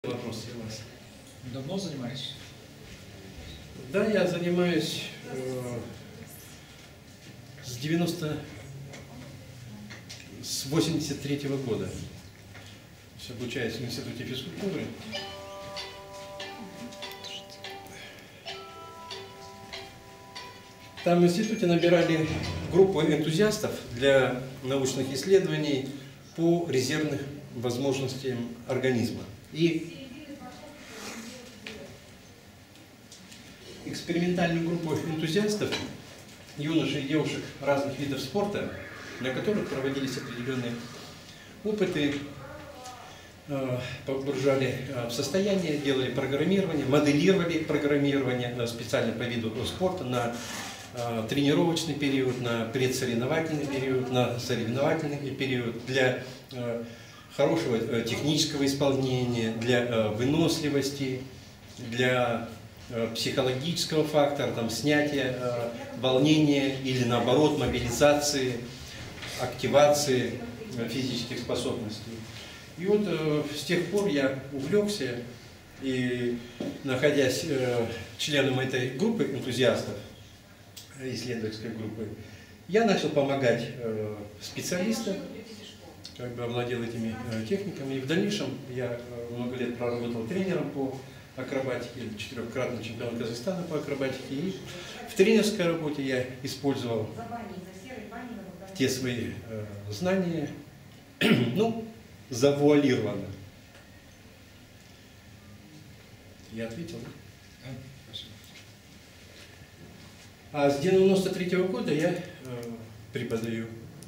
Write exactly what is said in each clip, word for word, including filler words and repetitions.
Вопрос у вас. Давно занимаетесь? Да, я занимаюсь э, с девяносто, с восемьдесят третьего года. Все обучаюсь в институте физкультуры. Там в институте набирали группу энтузиастов для научных исследований по резервным возможностям организма. И экспериментальную группу энтузиастов, юношей и девушек разных видов спорта, для которых проводились определенные опыты, погружали в состояние, делали программирование, моделировали программирование специально по виду спорта на тренировочный период, на предсоревновательный период, на соревновательный период, для хорошего технического исполнения, для выносливости, для психологического фактора, там, снятия волнения или наоборот мобилизации, активации физических способностей. И вот э, с тех пор я увлекся и, находясь э, членом этой группы энтузиастов, исследовательской группы, я начал помогать э, специалистам, как бы овладел этими э, техниками. И в дальнейшем я э, много лет проработал тренером по акробатике, четырехкратный чемпион Казахстана по акробатике. И в тренерской работе я использовал те свои э, знания, ну, завуалированно. Я ответил. А с девяносто третьего года я э, преподаю.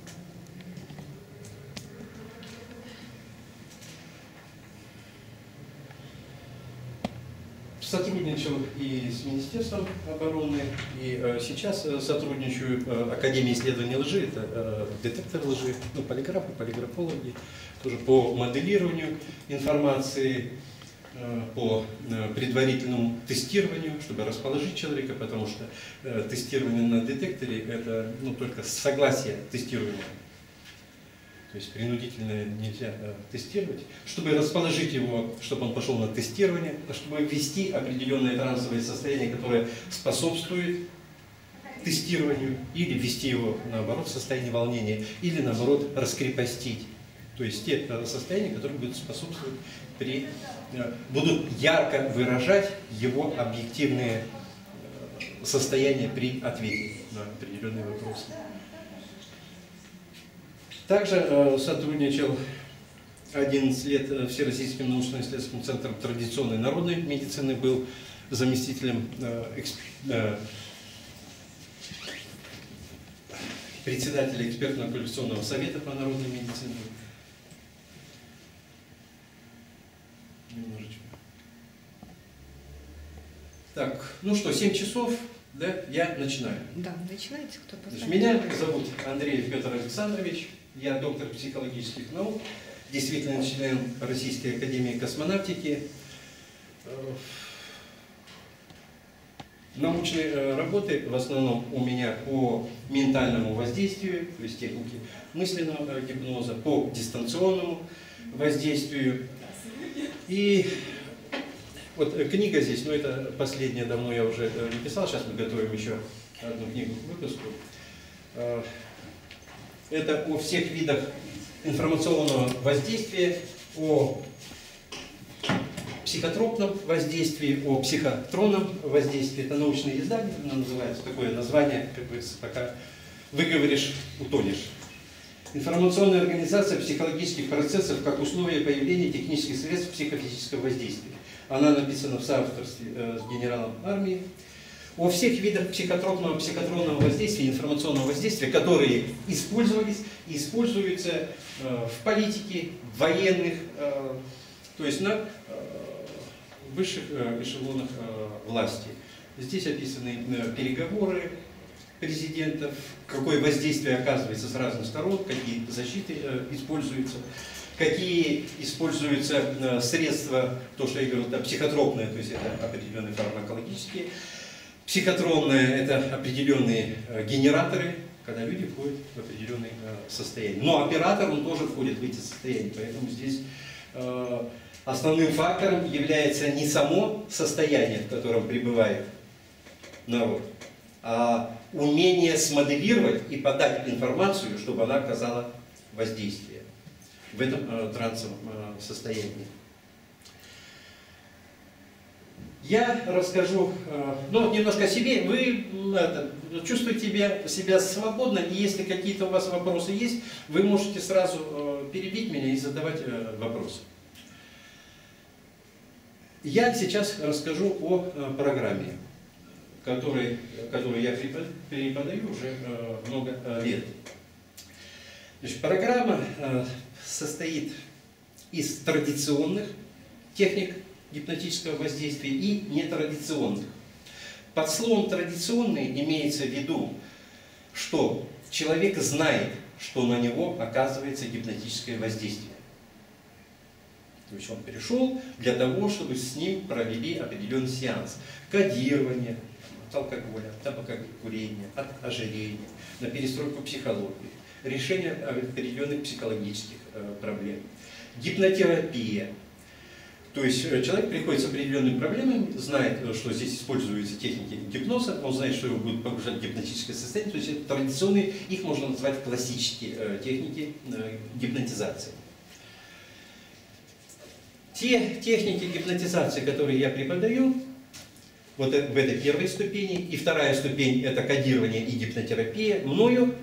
Сотрудничал и с Министерством обороны, и э, сейчас э, сотрудничаю э, Академией исследований лжи, это э, детектор лжи, ну, полиграфы, полиграфологи, тоже по моделированию информации, э, по э, предварительному тестированию, чтобы расположить человека, потому что э, тестирование на детекторе это ну, только согласие тестируемого. То есть принудительно нельзя да, тестировать. Чтобы расположить его, чтобы он пошел на тестирование, чтобы ввести определенное трансовое состояние, которое способствует тестированию, или ввести его, наоборот, в состояние волнения, или, наоборот, раскрепостить. То есть те состояния, которые будут способствовать, при, будут ярко выражать его объективные состояния при ответе на определенные вопросы. Также э, сотрудничал одиннадцать лет Всероссийским научно-исследовательским центром традиционной народной медицины, был заместителем э, эксп, э, председателя экспертно-квалификационного совета по народной медицине. Немножечко. Так, ну что, семь часов, да, я начинаю. Да, начинайте, кто поставит. Меня зовут Андрей Петр Александрович. Я доктор психологических наук, действительно член Российской академии космонавтики. Научные работы в основном у меня по ментальному воздействию, то есть технике мысленного гипноза, по дистанционному воздействию. И вот книга здесь, но это последняя, давно я уже написал, сейчас мы готовим еще одну книгу к выпуску. Это о всех видах информационного воздействия, о психотропном воздействии, о психотронном воздействии. Это научное издание, оно называется, такое название, как бы, пока выговоришь, утонешь. Информационная организация психологических процессов как условие появления технических средств психофизического воздействия. Она написана в соавторстве э, с генералом армии. О всех видах психотропного, психотронного воздействия, информационного воздействия, которые использовались и используются э, в политике, в военных, э, то есть на э, высших э, эшелонах э, власти. Здесь описаны э, переговоры президентов, какое воздействие оказывается с разных сторон, какие защиты э, используются, какие используются э, средства, то, что я говорил, это психотропное, то есть это определенные фармакологические. Психотронное – это определенные э, генераторы, когда люди входят в определенные э, состояния. Но оператор, он тоже входит в эти состояния, поэтому здесь э, основным фактором является не само состояние, в котором пребывает народ, а умение смоделировать и подать информацию, чтобы она оказала воздействие в этом э, трансовом э, состоянии. Я расскажу, э, ну, немножко о себе. Вы это, чувствуете себя, себя свободно, и если какие-то у вас вопросы есть, вы можете сразу э, перебить меня и задавать э, вопросы. Я сейчас расскажу о э, программе, который, которую я преподаю уже э, много э, лет. Значит, программа э, состоит из традиционных техник гипнотического воздействия и нетрадиционных. Под словом «традиционный» имеется в виду, что человек знает, что на него оказывается гипнотическое воздействие. То есть он пришел для того, чтобы с ним провели определенный сеанс. Кодирование от алкоголя, от табакокурения, от ожирения, на перестройку психологии, решение определенных психологических проблем. Гипнотерапия. То есть человек приходит с определенными проблемами, знает, что здесь используются техники гипноза, он знает, что его будет погружать в гипнотическое состояние. То есть это традиционные, их можно назвать классические техники гипнотизации. Те техники гипнотизации, которые я преподаю, вот в этой первой ступени, и вторая ступень – это кодирование и гипнотерапия, мною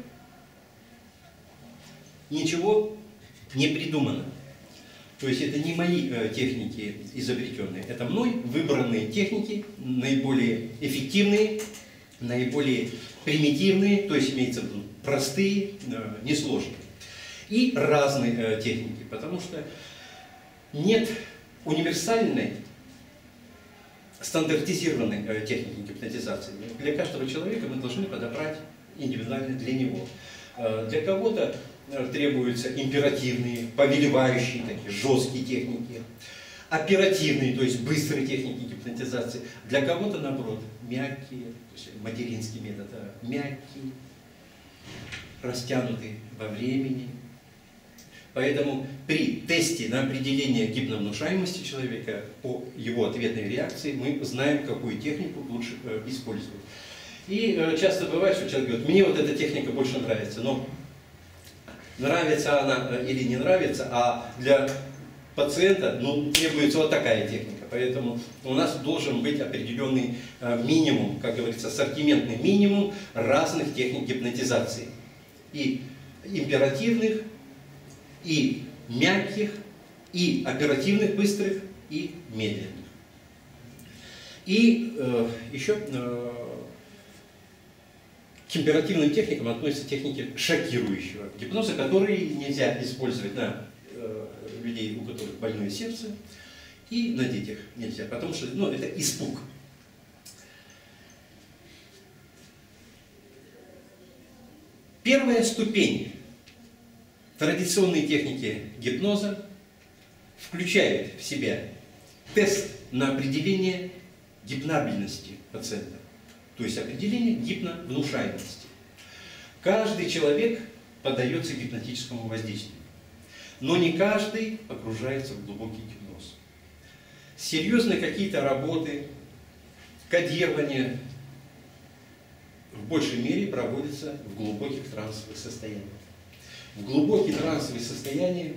ничего не придумано. То есть это не мои э, техники изобретенные, это мной выбранные техники, наиболее эффективные, наиболее примитивные, то есть имеется в виду простые, э, несложные. И разные э, техники, потому что нет универсальной, стандартизированной э, техники гипнотизации. Для каждого человека мы должны подобрать индивидуально для него. Э, для кого-то требуются императивные, повелевающие, такие жесткие техники, оперативные, то есть быстрые техники гипнотизации. Для кого-то, наоборот, мягкие, то есть материнский метод, мягкий, растянутый во времени. Поэтому при тесте на определение гипновнушаемости человека по его ответной реакции мы знаем, какую технику лучше использовать. И часто бывает, что человек говорит: мне вот эта техника больше нравится, но нравится она или не нравится, а для пациента ну, требуется вот такая техника. Поэтому у нас должен быть определенный минимум, как говорится, ассортиментный минимум разных техник гипнотизации. И императивных, и мягких, и оперативных, быстрых, и медленных. И э, еще э, к императивным техникам относятся техники шокирующего гипноза, которые нельзя использовать на э, людей, у которых больное сердце, и на детях нельзя, потому что ну, это испуг. Первая ступень традиционной техники гипноза включает в себя тест на определение гипнабельности пациента. То есть определение гипновнушаемости. Каждый человек поддается гипнотическому воздействию, но не каждый погружается в глубокий гипноз. Серьезные какие-то работы, кодирование в большей мере проводятся в глубоких трансовых состояниях. В глубокие трансовые состояния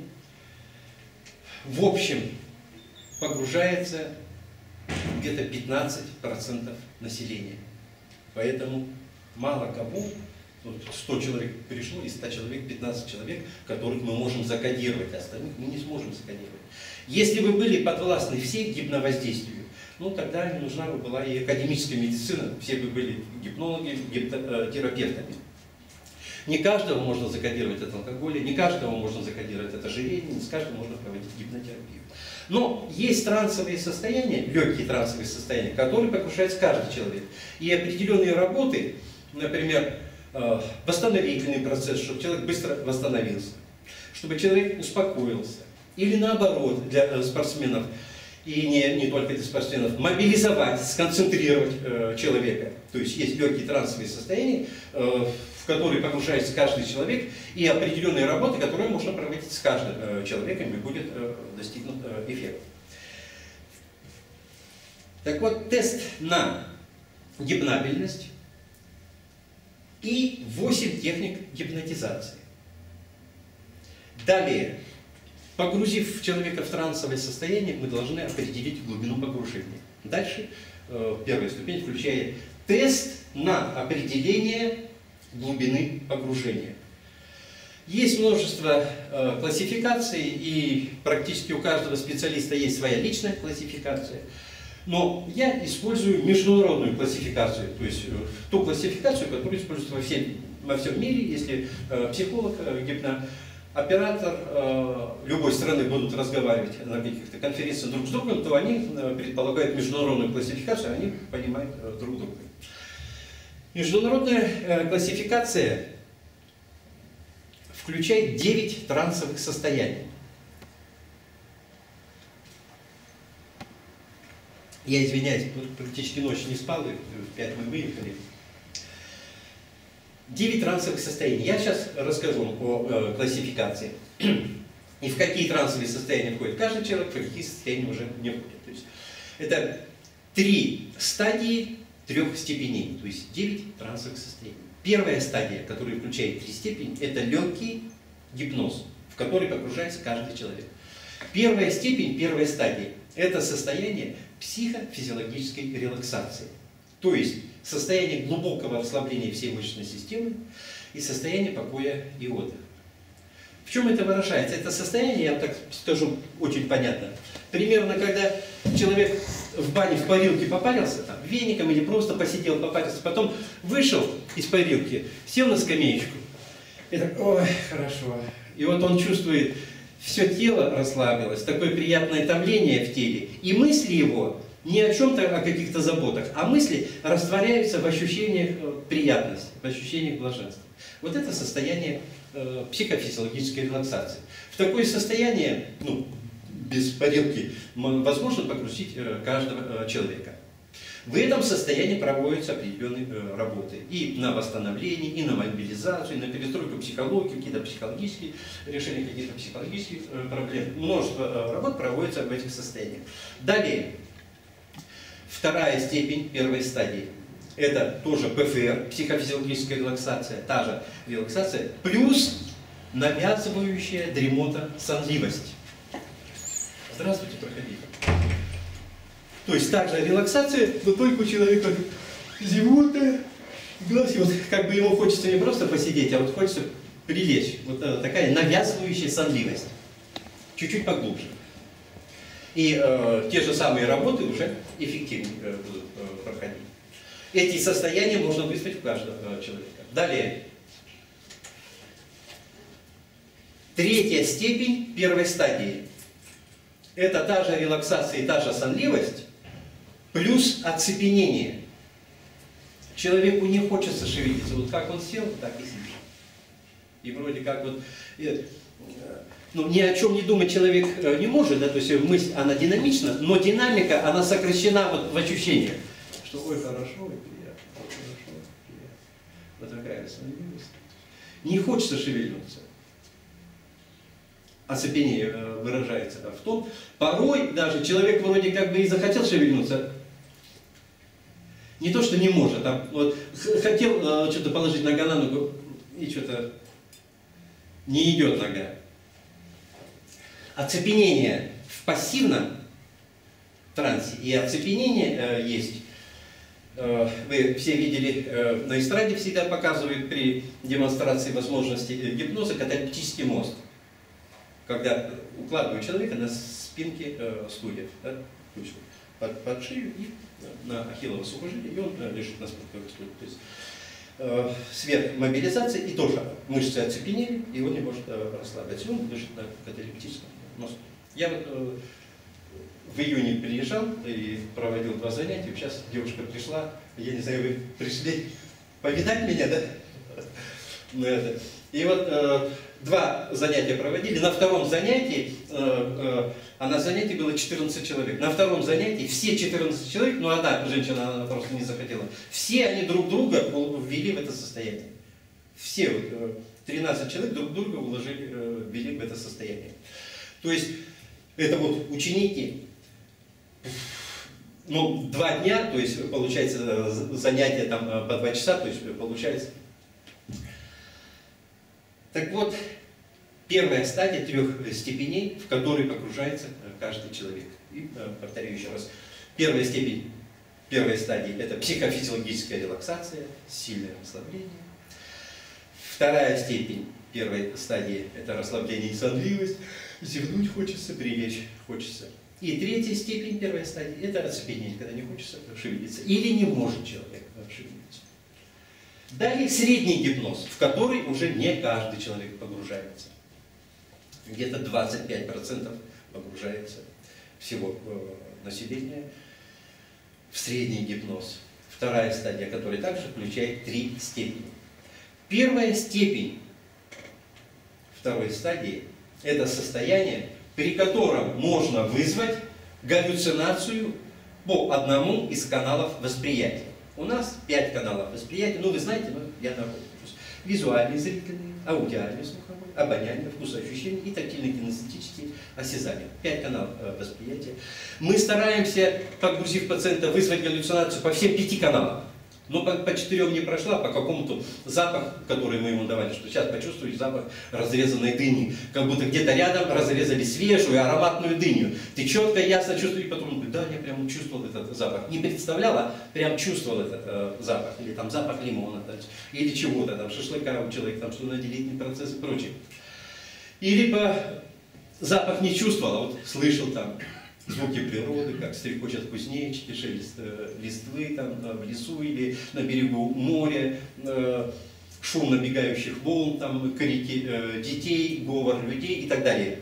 в общем погружается где-то пятнадцать процентов населения. Поэтому мало кому, сто человек пришло, из ста человек пятнадцать человек, которых мы можем закодировать, а остальных мы не сможем закодировать. Если бы были подвластны все гипновоздействию, ну тогда не нужна бы была и академическая медицина, все бы были гипнологи, гипнотерапевтами. Не каждого можно закодировать от алкоголя, не каждого можно закодировать от ожирения, не с каждым можно проводить гипнотерапию. Но есть трансовые состояния, легкие трансовые состояния, которые погружается каждый человек. И определенные работы, например, восстановительный процесс, чтобы человек быстро восстановился, чтобы человек успокоился. Или наоборот, для спортсменов, и не, не только для спортсменов, мобилизовать, сконцентрировать э, человека. То есть есть легкие трансовые состояния, э, в которые погружается каждый человек, и определенные работы, которые можно проводить с каждым э, человеком, и будет э, достигнут э, эффект. Так вот, тест на гипнабельность и восемь техник гипнотизации. Далее, погрузив человека в трансовое состояние, мы должны определить глубину погружения. Дальше, э, первая ступень включает тест на определение глубины погружения. Есть множество э, классификаций, и практически у каждого специалиста есть своя личная классификация. Но я использую международную классификацию, то есть э, ту классификацию, которую используют во всем, во всем мире, если э, психолог, э, гипнооператор э, любой страны будут разговаривать на каких-то конференциях друг с другом, то они э, предполагают международную классификацию, они понимают э, друг друга. Международная э, классификация включает девять трансовых состояний. Я извиняюсь, практически ночью не спал, и в пять мы выехали. девять трансовых состояний. Я сейчас расскажу о э, классификации. И в какие трансовые состояния входит каждый человек, в какие состояния уже не входит. То есть это три стадии трех степеней, то есть девять трансовых состояний. Первая стадия, которая включает три степени, это легкий гипноз, в который погружается каждый человек. Первая степень, первая стадия – это состояние психофизиологической релаксации. То есть состояние глубокого расслабления всей мышечной системы и состояние покоя и отдыха. В чем это выражается? Это состояние, я так скажу очень понятно, примерно когда человек в бане в парилке попарился, там, веником или просто посидел, попарился, потом вышел из парилки, сел на скамеечку и так, ой, хорошо. И вот он чувствует, все тело расслабилось, такое приятное томление в теле, и мысли его не о чем-то, о каких-то заботах, а мысли растворяются в ощущениях приятности, в ощущениях блаженства. Вот это состояние э, психофизиологической релаксации. В такое состояние, ну, без парилки, возможно погрузить э, каждого э, человека. В этом состоянии проводятся определенные э, работы и на восстановление, и на мобилизацию, и на перестройку психологии, какие-то психологические решения, какие-то психологические э, проблемы. Множество э, работ проводится в этих состояниях. Далее, вторая степень первой стадии. Это тоже ПФР, психофизиологическая релаксация, та же релаксация, плюс навязывающая дремота, сонливость. Здравствуйте, проходите. То есть также релаксация, но только у человека зевота, глаз, и вот как бы ему хочется не просто посидеть, а вот хочется прилечь. Вот такая навязывающая сонливость. Чуть-чуть поглубже. И э, те же самые работы уже эффективнее э, будут э, проходить. Эти состояния можно вызвать у каждого э, человека. Далее. Третья степень первой стадии. Это та же релаксация и та же сонливость, плюс оцепенение. Человеку не хочется шевелиться. Вот как он сел, так и сидит. И вроде как вот... Э, ну, ни о чем не думать человек э, не может, да, то есть мысль, она динамична, но динамика, она сокращена вот в ощущениях. Что, ой, хорошо, ой, приятно, ой, хорошо, приятно. Вот такая сонливость. Не хочется шевельнуться. Оцепенение э, выражается в том, порой даже человек вроде как бы и захотел шевельнуться, не то, что не может, а вот хотел э, что-то положить нога на ногу, и что-то не идет нога. Оцепенение в пассивном трансе и оцепенение э, есть. Э, вы все видели, э, на эстраде всегда показывают при демонстрации возможности э, гипноза каталептический мост. Когда укладывают человека на спинке э, стульев, да, под, под шею и на ахиллово сухожилие, и он э, лежит на спинке стулья. То есть э, сверхмобилизация, и тоже мышцы оцепенели, и он не может э, расслабиться. Он лежит на каталептическом мосту. Я вот э, в июне приезжал и проводил два занятия. Сейчас девушка пришла, я не знаю, вы пришли повидать меня, да? И вот э, два занятия проводили. На втором занятии, э, э, а на занятии было четырнадцать человек. На втором занятии все четырнадцать человек, ну одна женщина, она просто не захотела, все они друг друга ввели в это состояние. Все, вот, э, тринадцать человек друг друга уложили, э, ввели в это состояние. То есть, это вот ученики ну, два дня, то есть получается занятие там по два часа, то есть получается. Так вот, первая стадия трех степеней, в которой погружается каждый человек. И повторю еще раз. Первая степень, первая стадия – это психофизиологическая релаксация, сильное расслабление. Вторая степень первой стадии – это расслабление и сонливость. Зевнуть хочется, прилечь хочется. И третья степень, первая стадия – это оцепенение, когда не хочется шевелиться. Или не может человек шевелиться. Далее средний гипноз, в который уже не каждый человек погружается. Где-то двадцать пять процентов погружается всего населения в средний гипноз. Вторая стадия, которая также включает три степени. Первая степень второй стадии – это состояние, при котором можно вызвать галлюцинацию по одному из каналов восприятия. У нас пять каналов восприятия, ну вы знаете, ну, я напомню. Визуальный, зрительный, аудиальный, слуховой, обоняние, вкусоощущение и тактильно-кинестетический, осязание. Пять каналов восприятия. Мы стараемся, погрузив пациента, вызвать галлюцинацию по всем пяти каналам. Но по, по четырем не прошла, по какому-то запаху, который мы ему давали, что сейчас почувствуете запах разрезанной дыни. Как будто где-то рядом разрезали свежую ароматную дыню. Ты четко, ясно чувствуешь, и потом он говорит, да, я прям чувствовал этот запах. Не представляла, прям чувствовал этот э, запах. Или там запах лимона, да, или чего-то, там шашлыка у человека, там что-то делительный процесс и прочее. Или по запах не чувствовал, а вот слышал там звуки природы, как стрекочут кузнечики, шелест э, листвы там, э, в лесу или на берегу моря, э, шум набегающих волн, там, крики э, детей, говор людей и так далее.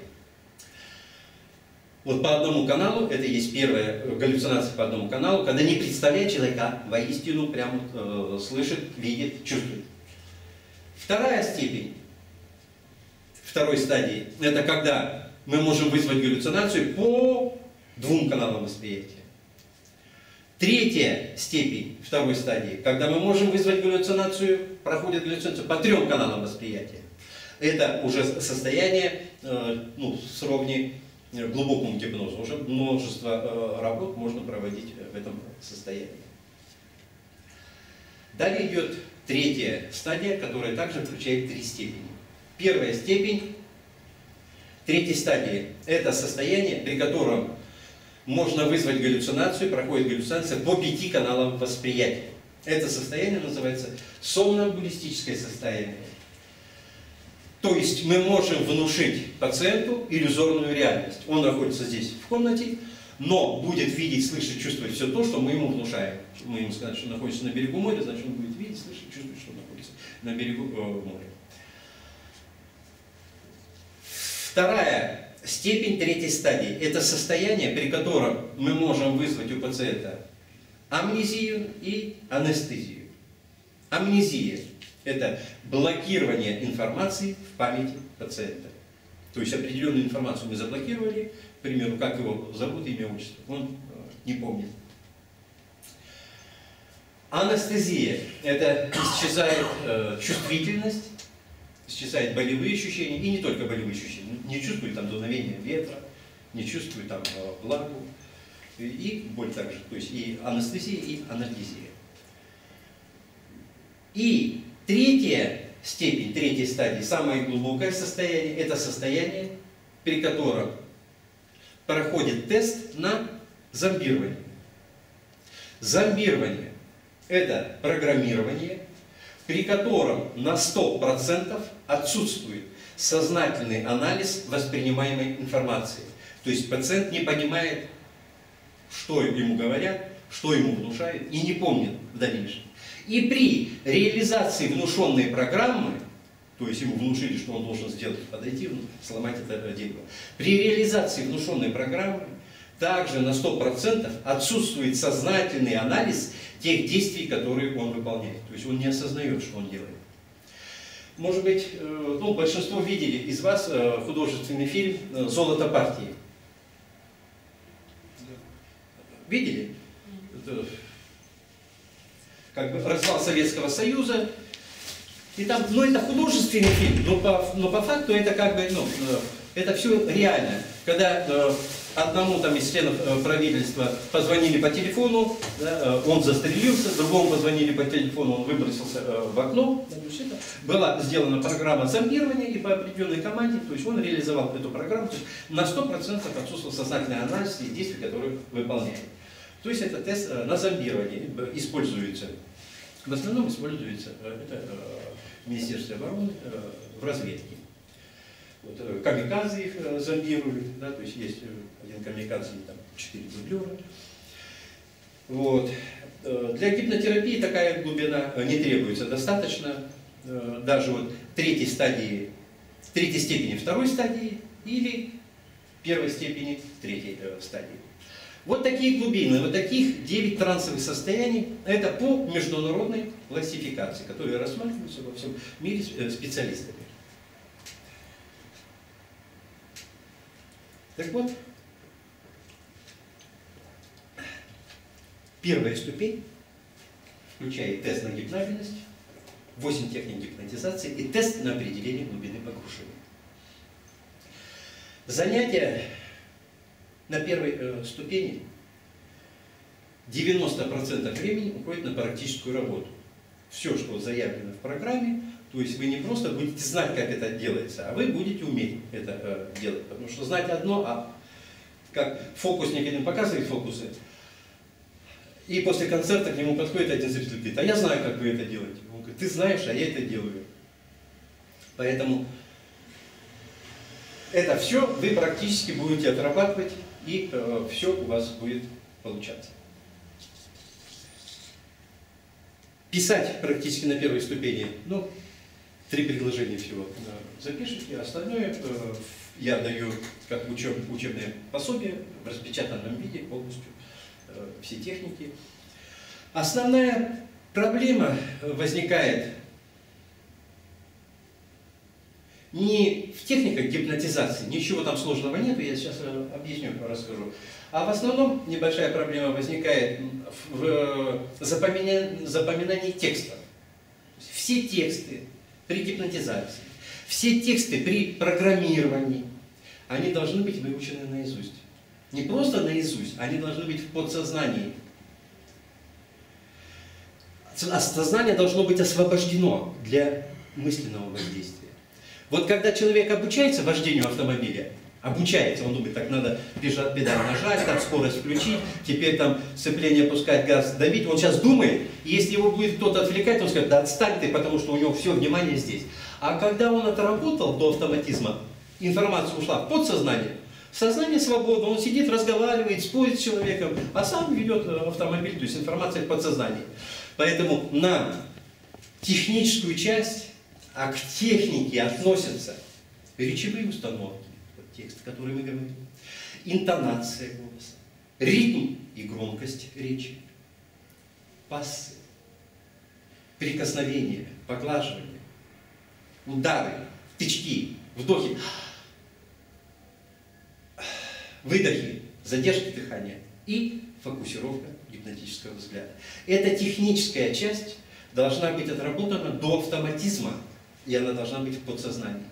Вот по одному каналу, это есть первая галлюцинация по одному каналу, когда не представляет человека, воистину прямо э, слышит, видит, чувствует. Вторая степень, второй стадии, это когда мы можем вызвать галлюцинацию по двум каналам восприятия. Третья степень второй стадии, когда мы можем вызвать галлюцинацию, проходит галлюцинация по трем каналам восприятия. Это уже состояние, э, ну, сродни глубокому гипнозу. Уже множество э, работ можно проводить в этом состоянии. Далее идет третья стадия, которая также включает три степени. Первая степень третьей стадии – это состояние, при котором можно вызвать галлюцинацию, проходит галлюцинация по пяти каналам восприятия. Это состояние называется сомнамбулистическое состояние. То есть мы можем внушить пациенту иллюзорную реальность. Он находится здесь в комнате, но будет видеть, слышать, чувствовать все то, что мы ему внушаем. Мы ему скажем, что находится на берегу моря, значит он будет видеть, слышать, чувствовать, что находится на берегу э, моря. Вторая степень третьей стадии – это состояние, при котором мы можем вызвать у пациента амнезию и анестезию. Амнезия – это блокирование информации в памяти пациента. То есть определенную информацию мы заблокировали, к примеру, как его зовут, имя, отчество, он э, не помнит. Анестезия – это исчезает э, чувствительность, исчезают болевые ощущения, и не только болевые ощущения. Не чувствует там дуновение ветра, не чувствует там влагу, и боль также. То есть и анестезия, и анальгезия. И третья степень, третья стадия, самое глубокое состояние, это состояние, при котором проходит тест на зомбирование. Зомбирование – это программирование, при котором на сто процентов отсутствует сознательный анализ воспринимаемой информации. То есть пациент не понимает, что ему говорят, что ему внушают, и не помнит в дальнейшем. И при реализации внушенной программы, то есть ему внушили, что он должен сделать, подойти, сломать это дерево, при реализации внушенной программы также на сто процентов отсутствует сознательный анализ тех действий, которые он выполняет. То есть он не осознает, что он делает. Может быть, ну, большинство видели из вас художественный фильм «Золото партии». Видели? Это как бы развал Советского Союза. И там, ну, это художественный фильм, но по, но по факту это как бы, ну, это все реально. Когда одному там из членов правительства позвонили по телефону, да, он застрелился, другому позвонили по телефону, он выбросился в окно. Была сделана программа зомбирования и по определенной команде, то есть он реализовал эту программу, то есть на сто процентов отсутствовал сознательный анализ и действий, которые выполняет. То есть это тест на зомбирование используется, в основном используется это в Министерстве обороны в разведке. Вот, камикадзе их зомбируют, да, то есть есть один камикадзе, там четыре дублера. Вот. Для гипнотерапии такая глубина не требуется достаточно, даже вот третьей стадии, третьей степени второй стадии или первой степени третьей стадии. Вот такие глубины, вот таких девять трансовых состояний, это по международной классификации, которые рассматриваются во всем мире специалистами. Так вот, первая ступень включает тест на гипнабельность, восемь техник гипнотизации и тест на определение глубины погружения. Занятия на первой э, ступени девяносто процентов времени уходит на практическую работу. Все, что заявлено в программе, то есть вы не просто будете знать, как это делается, а вы будете уметь это э, делать. Потому что знать одно, а как фокусник один показывает фокусы, и после концерта к нему подходит один зритель и говорит: а я знаю, как вы это делаете. Он говорит: ты знаешь, а я это делаю. Поэтому это все вы практически будете отрабатывать, и э, все у вас будет получаться. Писать практически на первой ступени, ну, три предложения всего запишите, остальное э, я даю как учеб, учебное пособие в распечатанном виде полностью, э, все техники. Основная проблема возникает не в техниках гипнотизации, ничего там сложного нет, я сейчас объясню, расскажу. А в основном небольшая проблема возникает в запоминании, запоминании текстов. Все тексты при гипнотизации, все тексты при программировании, они должны быть выучены наизусть. Не просто наизусть, они должны быть в подсознании. Сознание должно быть освобождено для мысленного воздействия. Вот когда человек обучается вождению автомобиля, обучается, он думает, так надо педаль нажать, там скорость включить, теперь там сцепление пускать, газ давить, он сейчас думает, и если его будет кто-то отвлекать, он скажет: да отстань ты, потому что у него все внимание здесь. А когда он отработал до автоматизма, информация ушла в подсознание, сознание свободно, он сидит, разговаривает, спорит с человеком, а сам ведет автомобиль, то есть информация в подсознании. Поэтому на техническую часть, а к технике относятся речевые установки, вот текст, который мы говорим, интонация голоса, ритм и громкость речи, пассы, прикосновения, поглаживания, удары, тычки, вдохи, выдохи, задержки дыхания и фокусировка гипнотического взгляда. Эта техническая часть должна быть отработана до автоматизма, и она должна быть в подсознании.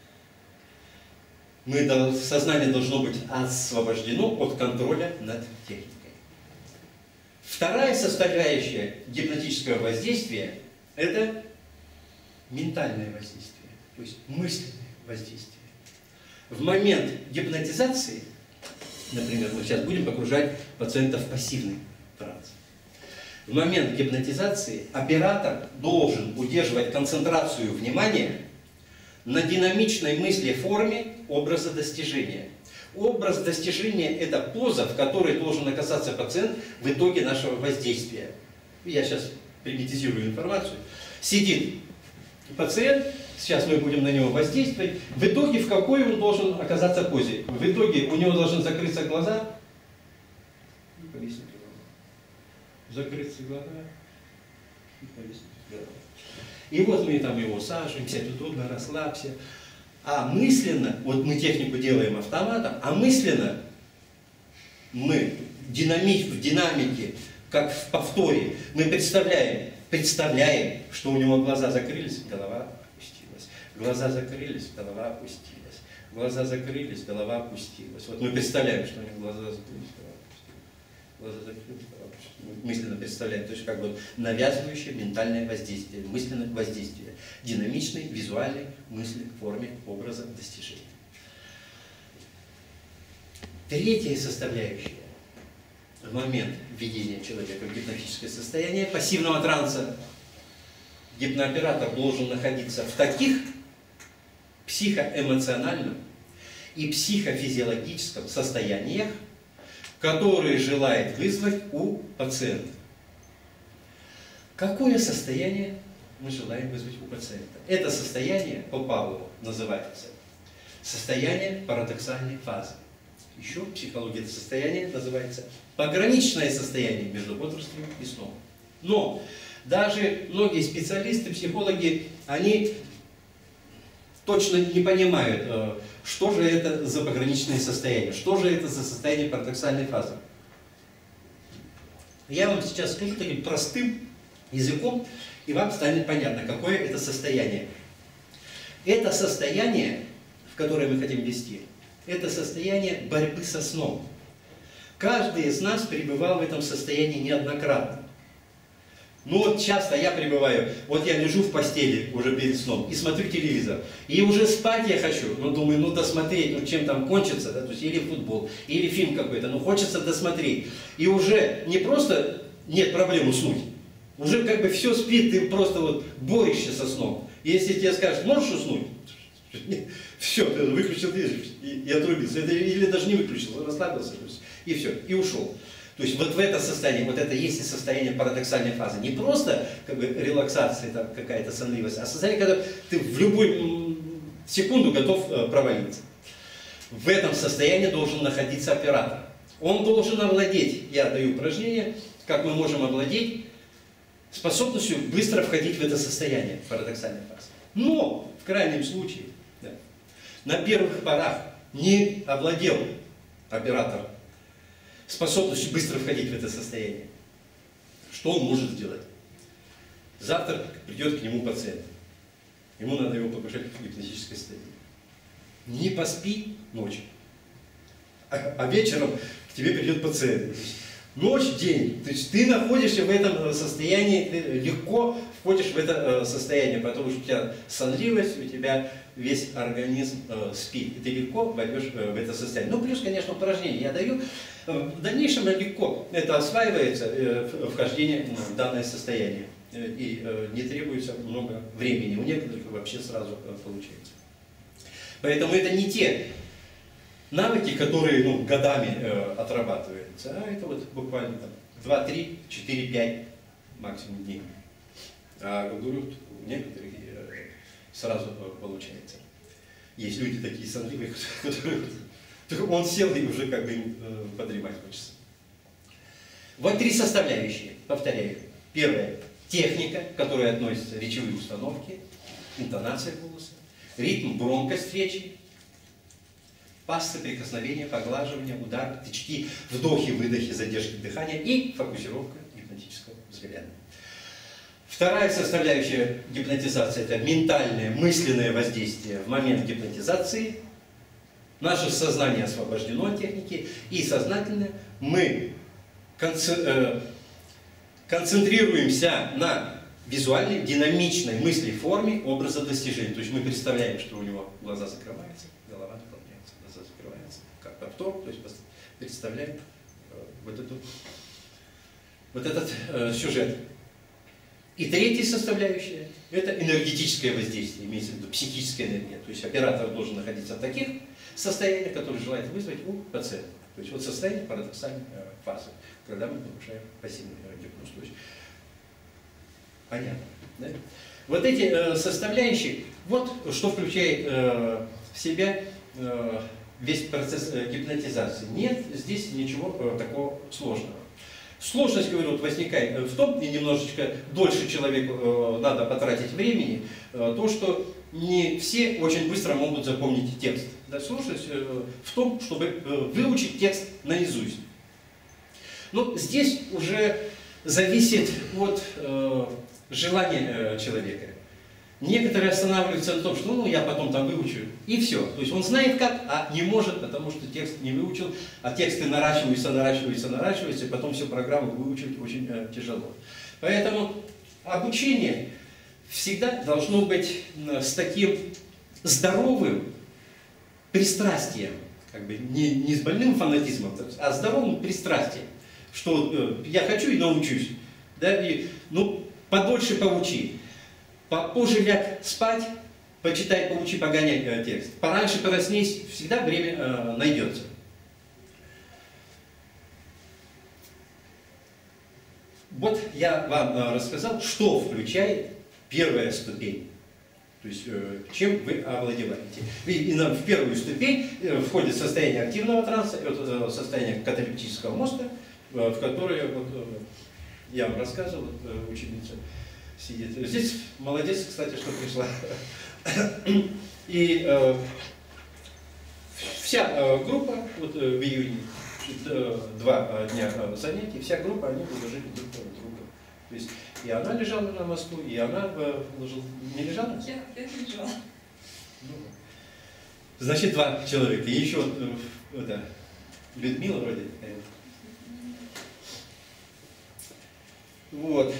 Мы, сознание должно быть освобождено от контроля над техникой. Вторая составляющая гипнотического воздействия – это ментальное воздействие, то есть мысленное воздействие. В момент гипнотизации, например, мы сейчас будем погружать пациента в пассивный транс. В момент гипнотизации оператор должен удерживать концентрацию внимания на динамичной мысли форме образа достижения. Образ достижения – это поза, в которой должен оказаться пациент в итоге нашего воздействия. Я сейчас примитизирую информацию. Сидит пациент, сейчас мы будем на него воздействовать. В итоге в какой он должен оказаться позе? В итоге у него должны закрыться глаза. Закрыться глаза и повесить голову. И вот мы там его сажаем, сядь удобно, расслабься. А мысленно, вот мы технику делаем автоматом, а мысленно мы динамик, в динамике, как в повторе, мы представляем, представляем, что у него глаза закрылись, голова опустилась. Глаза закрылись, голова опустилась. Глаза закрылись, голова опустилась. Вот мы представляем, что у них глаза закрылись, голова опустилась. Глаза закрылись, голова опустилась. Мы мысленно представляем, то есть как бы навязывающее ментальное воздействие, мысленное воздействие, динамичной, визуальной мысли в форме образа достижения. Третья составляющая в момент введения человека в гипнотическое состояние пассивного транса. Гипнооператор должен находиться в таких психоэмоциональном и психофизиологическом состояниях, которые желает вызвать у пациента. Какое состояние мы желаем вызвать у пациента? Это состояние по Павлову называется состояние парадоксальной фазы. Еще в психологии это состояние называется пограничное состояние между бодрствованием и сном. Но даже многие специалисты, психологи, они точно не понимают, что же это за пограничное состояние, что же это за состояние парадоксальной фазы. Я вам сейчас скажу таким простым языком, и вам станет понятно, какое это состояние. Это состояние, в которое мы хотим ввести, это состояние борьбы со сном. Каждый из нас пребывал в этом состоянии неоднократно. Ну вот часто я пребываю, вот я лежу в постели уже перед сном и смотрю телевизор, и уже спать я хочу, но думаю, ну досмотреть, ну чем там кончится, да, то есть или футбол, или фильм какой-то, ну хочется досмотреть. И уже не просто нет проблем уснуть, уже как бы все спит, ты просто вот борешься со сном. И если тебе скажут, можешь уснуть? Все, ты выключил и, и отрубился. Это, или даже не выключил, расслабился, и все, и ушел. То есть вот в это состояние, вот это есть и состояние парадоксальной фазы. Не просто как бы релаксация, там какая-то сонливость, а состояние, когда ты в любую секунду готов провалиться. В этом состоянии должен находиться оператор. Он должен овладеть, я даю упражнение, как мы можем овладеть способностью быстро входить в это состояние парадоксальной фазы. Но в крайнем случае, да, на первых порах не овладел оператор способностью быстро входить в это состояние. Что он может сделать? Завтра придет к нему пациент. Ему надо его погружать в гипнотическое состояние. Не поспи ночью, а, а вечером к тебе придет пациент. Ночь, день. То есть ты находишься в этом состоянии, ты легко входишь в это состояние, потому что у тебя сонливость, у тебя весь организм э, спит, и ты легко войдешь в это состояние. Ну, плюс, конечно, упражнения я даю. В дальнейшем легко это осваивается, э, вхождение в данное состояние. И э, не требуется много времени. У некоторых вообще сразу э, получается. Поэтому это не те навыки, которые ну, годами э, отрабатываются, а это вот буквально два, три, четыре, пять максимум дней. А говорю, у некоторых э, сразу э, получается. Есть люди такие сонливые, которые он сел и уже как бы э, подремать хочется. Вот три составляющие, повторяю. Первое – техника, к которой относятся речевые установки, интонация голоса, ритм, громкость речи, пассы, прикосновения, поглаживания, удар, тычки, вдохи, выдохи, задержки дыхания и фокусировка гипнотического взгляда. Вторая составляющая гипнотизации – это ментальное, мысленное воздействие в момент гипнотизации. Наше сознание освобождено от техники, и сознательно мы концентрируемся на визуальной, динамичной мысли в форме образа достижения. То есть мы представляем, что у него глаза закрываются, голова наклоняется, глаза закрываются, как повтор, то есть представляем вот, эту, вот этот э, сюжет. И третья составляющая – это энергетическое воздействие, имеется в виду психическая энергия. То есть оператор должен находиться в таких состояниях, которые желает вызвать у пациента. То есть вот состояние парадоксальной э, фазы, когда мы повышаем пассивный гипноз. То есть, понятно. Да? Вот эти э, составляющие, вот что включает э, в себя э, весь процесс э, гипнотизации. Нет здесь ничего э, такого сложного. Сложность, говорю, вот возникает в том, и немножечко дольше человеку э, надо потратить времени, э, то, что не все очень быстро могут запомнить текст. Да, сложность э, в том, чтобы э, выучить текст наизусть. Но здесь уже зависит от э, желания э, человека. Некоторые останавливаются на том, что ну я потом там выучу, и все. То есть он знает как, а не может, потому что текст не выучил, а тексты наращиваются, наращиваются, наращиваются, и потом всю программу выучить очень э, тяжело. Поэтому обучение всегда должно быть э, с таким здоровым пристрастием, как бы не, не с больным фанатизмом, а здоровым пристрастием, что э, я хочу и научусь, да, и, ну, подольше поучи. Попозже ляг спать, почитай, поучи, погоняй э, текст. Пораньше проснись, всегда время э, найдется. Вот я вам э, рассказал, что включает первая ступень. То есть, э, чем вы овладеваете. И, и на, в первую ступень э, входит состояние активного транса, это э, состояние каталептического мозга, э, в которое вот, э, я вам рассказывал, вот, э, ученица сидит. Здесь молодец, кстати, что пришла. И э, вся э, группа, вот э, в июне, э, два дня э, занятий, вся группа, они положили друг на друга. То есть и она лежала на мосту, и она э, положила, не лежала? Я, я лежала. Ну, значит, два человека. И еще э, это, Людмила вроде. Вот.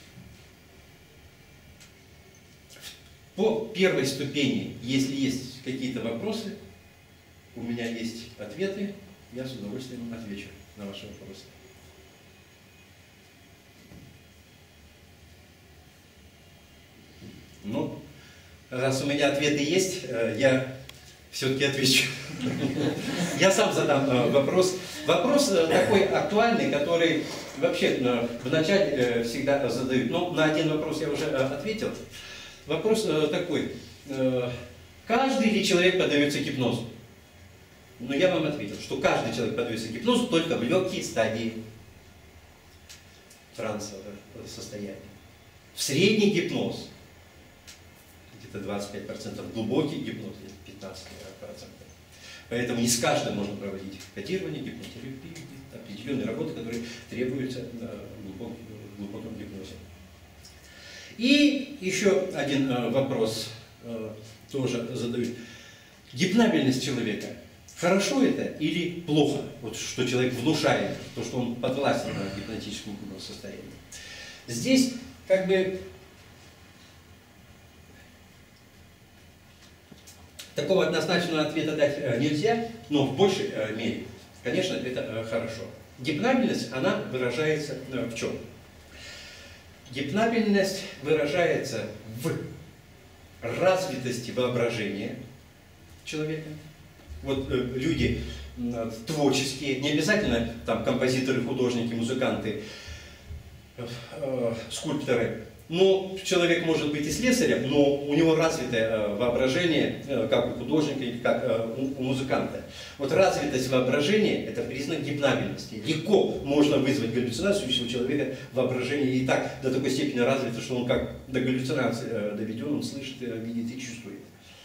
По первой ступени, если есть какие-то вопросы, у меня есть ответы, я с удовольствием отвечу на ваши вопросы. Ну, раз у меня ответы есть, я все-таки отвечу. Я сам задам вопрос. Вопрос такой актуальный, который вообще вначале всегда задают. Но на один вопрос я уже ответил. Вопрос э, такой, э, каждый ли человек поддается гипнозу? Но я вам ответил, что каждый человек поддается гипнозу только в легкие стадии трансового состояния. В средний гипноз, где-то двадцать пять процентов, глубокий гипноз, пятнадцать процентов. Поэтому не с каждым можно проводить кодирование, гипнотерапию, определенные работы, которые требуются в глубоком, глубоком гипнозе. И еще один э, вопрос э, тоже задают. Гипнабельность человека. Хорошо это или плохо? Вот что человек внушает, то, что он подвластен на гипнотическом состоянии. Здесь как бы такого однозначного ответа дать э, нельзя, но в большей э, мере, конечно, это э, хорошо. Гипнабельность, она выражается э, в чем? Гипнабельность выражается в развитости воображения человека. Вот э, люди э, творческие, не обязательно там композиторы, художники, музыканты, э, э, скульпторы. Но человек может быть и слесарем, но у него развитое э, воображение, э, как у художника или как э, у, у музыканта. Вот развитость воображения – это признак гипнабельности. Легко можно вызвать галлюцинацию, если у человека воображение и так до такой степени развито, что он как до галлюцинации э, доведен, он слышит, э, видит и чувствует.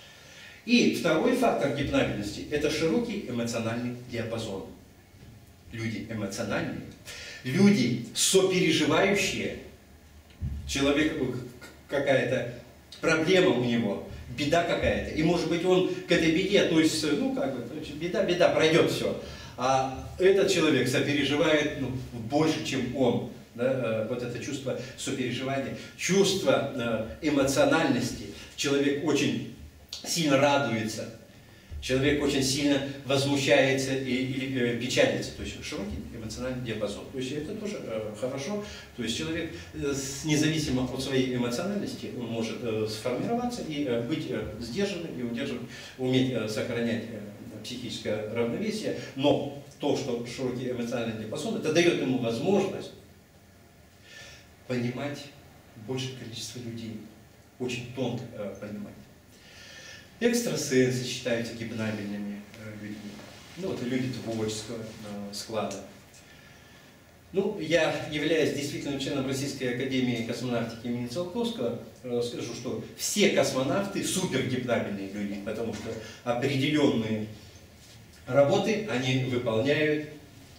И второй фактор гипнабельности – это широкий эмоциональный диапазон. Люди эмоциональные, люди сопереживающие. Человек, какая-то проблема у него, беда какая-то, и может быть он к этой беде относится, ну как бы, беда, беда, пройдет все. А этот человек сопереживает ну, больше, чем он. Да, вот это чувство сопереживания, чувство эмоциональности. Человек очень сильно радуется, человек очень сильно возмущается и, или печалится. То есть широкий эмоциональный диапазон. То есть это тоже э, хорошо. То есть человек, э, независимо от своей эмоциональности, он может э, сформироваться и э, быть э, сдержанным, и удерживать, уметь э, сохранять э, психическое равновесие. Но то, что широкий эмоциональный диапазон, это дает ему возможность понимать большее количество людей. Очень тонко э, понимать. Экстрасенсы считаются гипнабельными э, людьми. Ну, вот люди творческого э, склада. Ну, я, являюсь действительно членом Российской академии космонавтики имени Циолковского, э, скажу, что все космонавты супергипнабельные люди, потому что определенные работы они выполняют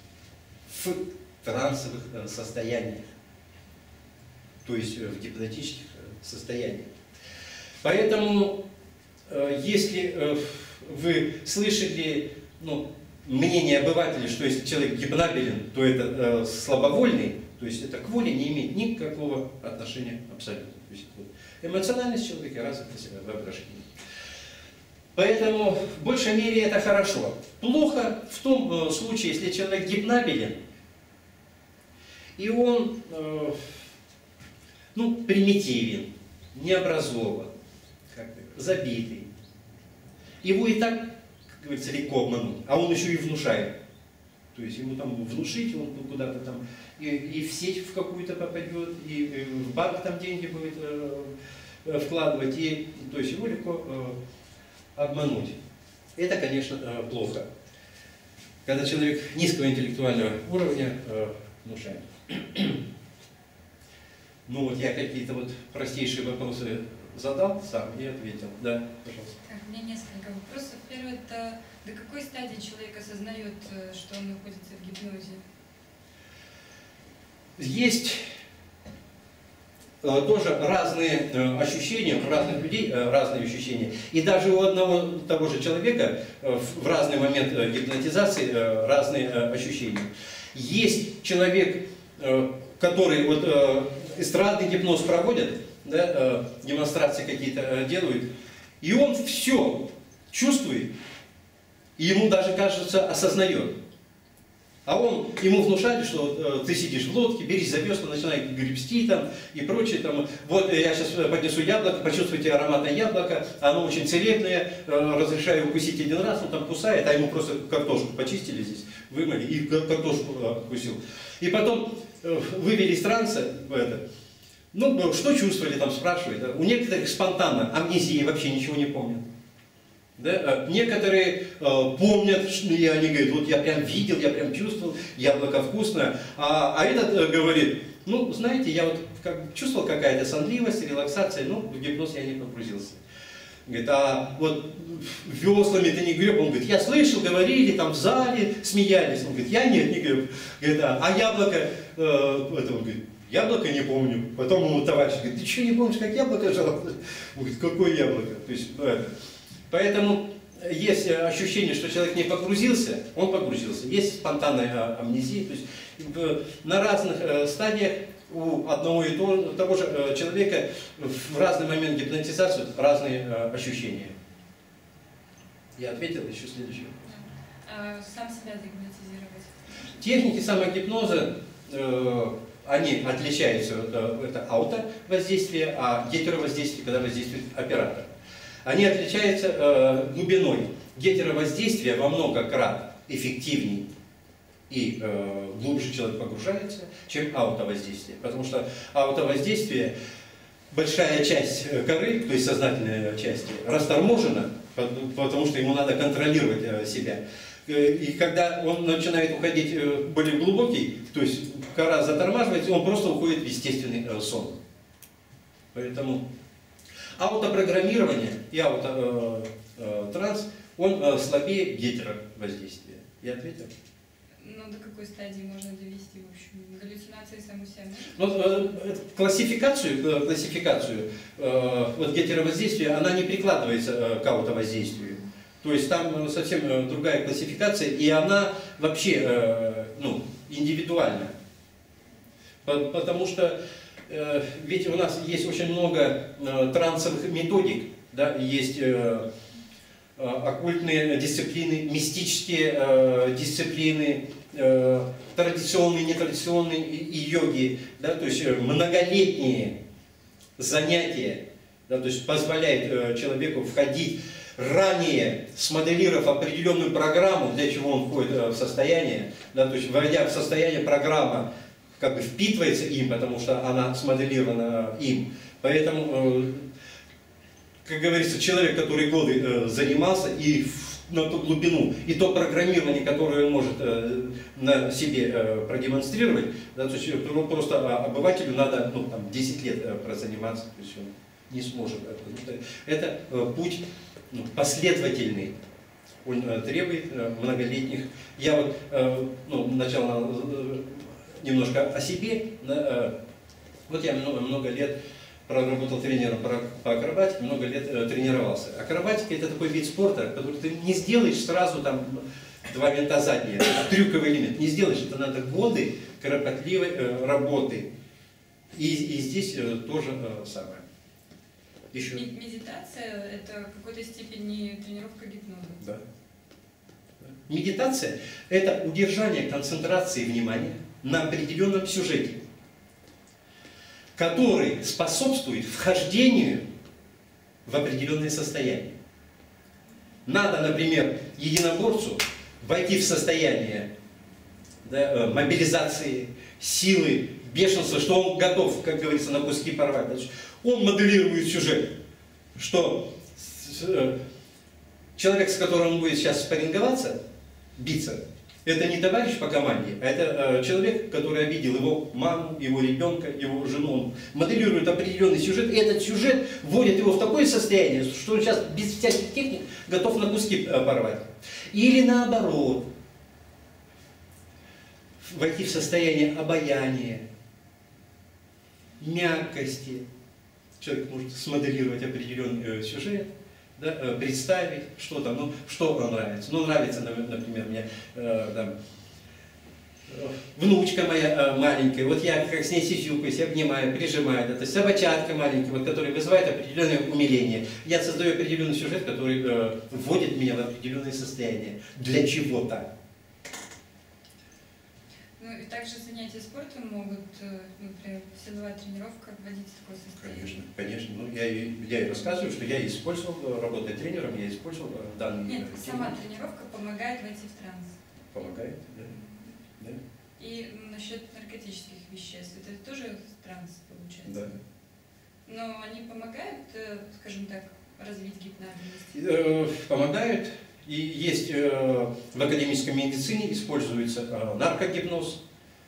в трансовых э, состояниях, то есть э, в гипнотических э, состояниях. Поэтому, если вы слышали, ну, мнение обывателей, что если человек гипнабелен, то это слабовольный, то есть это к воле не имеет никакого отношения абсолютно. То есть вот, эмоциональность человека, развитость воображения. Поэтому в большей мере это хорошо. Плохо в том случае, если человек гипнабелен, и он э, ну, примитивен, необразован, забитый. Его и так, как говорится, легко обмануть, а он еще и внушает. То есть ему там внушить, он куда-то там и, и в сеть в какую-то попадет, и, и в банк там деньги будет э, вкладывать, и, то есть его легко э, обмануть. Это, конечно, э, плохо, когда человек низкого интеллектуального уровня э, внушает. Ну вот я какие-то вот простейшие вопросы задал сам и ответил. Да, пожалуйста. Так, у меня несколько вопросов. Первый, это до какой стадии человек осознает, что он находится в гипнозе? Есть э, тоже разные э, ощущения, у разных людей э, разные ощущения. И даже у одного того же человека э, в разный момент э, гипнотизации э, разные э, ощущения. Есть человек, э, который вот э, эстрадный гипноз проводит, да, э, демонстрации какие-то э, делают, и он все чувствует, и ему даже, кажется, осознает. А он, ему внушали, что вот, э, ты сидишь в лодке, берись за весла, начинай гребсти там и прочее. Там, вот я сейчас поднесу яблоко, почувствуйте ароматное яблоко, оно очень целебное, э, разрешаю укусить один раз, он там кусает, а ему просто картошку почистили здесь, вымыли и картошку э, кусил. И потом э, вывели из транса это. Ну, что чувствовали, там спрашивают. Да? У некоторых спонтанно, амнезия, вообще ничего не помнят. Да? Некоторые э, помнят, и они говорят, вот я прям видел, я прям чувствовал, яблоко вкусное. А, а этот э, говорит, ну, знаете, я вот как, чувствовал какая-то сонливость, релаксация, но в гипноз я не погрузился. Говорит, а вот веслами ты не греб? Он говорит, я слышал, говорили, там в зале смеялись. Он говорит, я нет, не греб. Говорит, а, а яблоко, э, это, он говорит, яблоко не помню. Потом ему товарищ говорит, ты что не помнишь, как яблоко жало? Он говорит, какое яблоко? То есть, ну, это. Поэтому есть ощущение, что человек не погрузился, он погрузился. Есть спонтанная амнезия. То есть на разных стадиях у одного и того же человека в разный момент гипнотизации разные ощущения. Я ответил, еще следующий вопрос. А сам себя загипнотизировать? Техники самогипноза, э, они отличаются. Это аутовоздействие, а гетеровоздействие, когда воздействует оператор. Они отличаются э, глубиной. Гетеровоздействие во много крат эффективнее и э, глубже человек погружается, чем аутовоздействие. Потому что аутовоздействие, большая часть коры, то есть сознательной части, расторможена, потому что ему надо контролировать э, себя. И когда он начинает уходить э, более глубокий, то есть кора затормаживается, он просто уходит в естественный э, сон. Поэтому аутопрограммирование и аутотранс, э, э, он э, слабее гетеровоздействия. Я ответил? Ну, до какой стадии можно довести, в общем, галлюцинации саму себя? Ну, э, классификацию, э, классификацию э, вот гетеровоздействия, она не прикладывается э, к аутовоздействию. То есть там совсем э, другая классификация, и она вообще э, ну, индивидуальна. Потому что ведь у нас есть очень много э, трансовых методик, да, есть э, э, оккультные дисциплины, мистические э, дисциплины, э, традиционные, нетрадиционные и, и йоги, да, то есть многолетние занятия, да, то есть позволяет э, человеку входить ранее, смоделировав определенную программу, для чего он входит э, в состояние, да, то есть войдя в состояние, программа как бы впитывается им, потому что она смоделирована им. Поэтому, как говорится, человек, который годы занимался и на ту глубину, и то программирование, которое он может на себе продемонстрировать, да, то есть просто обывателю надо ну, там, десять лет прозаниматься, то есть он не сможет. Это путь ну, последовательный. Он требует многолетних. Я вот ну, начал немножко о себе. Вот я много, много лет проработал тренером по акробатике, много лет э, тренировался. Акробатика — это такой вид спорта, который ты не сделаешь сразу там два винта задние, трюковый элемент. Не сделаешь, это надо годы кропотливой э, работы. И, и здесь э, тоже э, самое. Еще. Медитация – это в какой-то степени тренировка гипноза. Да. Медитация – это удержание концентрации внимания на определенном сюжете, который способствует вхождению в определенное состояние. Надо, например, единоборцу войти в состояние, да, мобилизации, силы, бешенства, что он готов, как говорится, на куски порвать. Значит, он моделирует сюжет, что человек, с которым он будет сейчас спарринговаться, биться, это не товарищ по команде, а это человек, который обидел его маму, его ребенка, его жену. Он моделирует определенный сюжет, и этот сюжет вводит его в такое состояние, что он сейчас без всяких техник готов на куски порвать. Или наоборот, войти в состояние обаяния, мягкости. Человек может смоделировать определенный сюжет, да, представить, что там, ну, что нравится. Ну, нравится, например, мне э, там, внучка моя э, маленькая, вот я как с ней сисюкаюсь, обнимаю, прижимаю, да, то есть собачатка маленькая, вот, которая вызывает определенное умиление. Я создаю определенный сюжет, который э, вводит меня в определенное состояние. Для чего-то. Ну и также занятия спортом могут, например, силовая тренировка вводить в такое состояние. Конечно, конечно. Ну, я, я и рассказываю, что я использовал, работая тренером, я использовал данные. Нет, сама тренировка помогает войти в транс. Помогает, да. да. И насчет наркотических веществ, это тоже транс получается? Да. Но они помогают, скажем так, развить гипнозность? Помогают. И есть э, в академической медицине используется э, наркогипноз.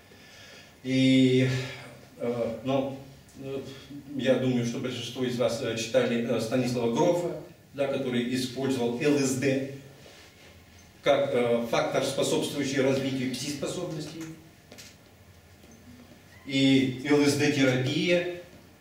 И э, ну, э, я думаю, что большинство из вас э, читали э, Станислава Грофа, да, который использовал эл эс дэ как э, фактор, способствующий развитию пси-способностей. И эл эс дэ-терапия.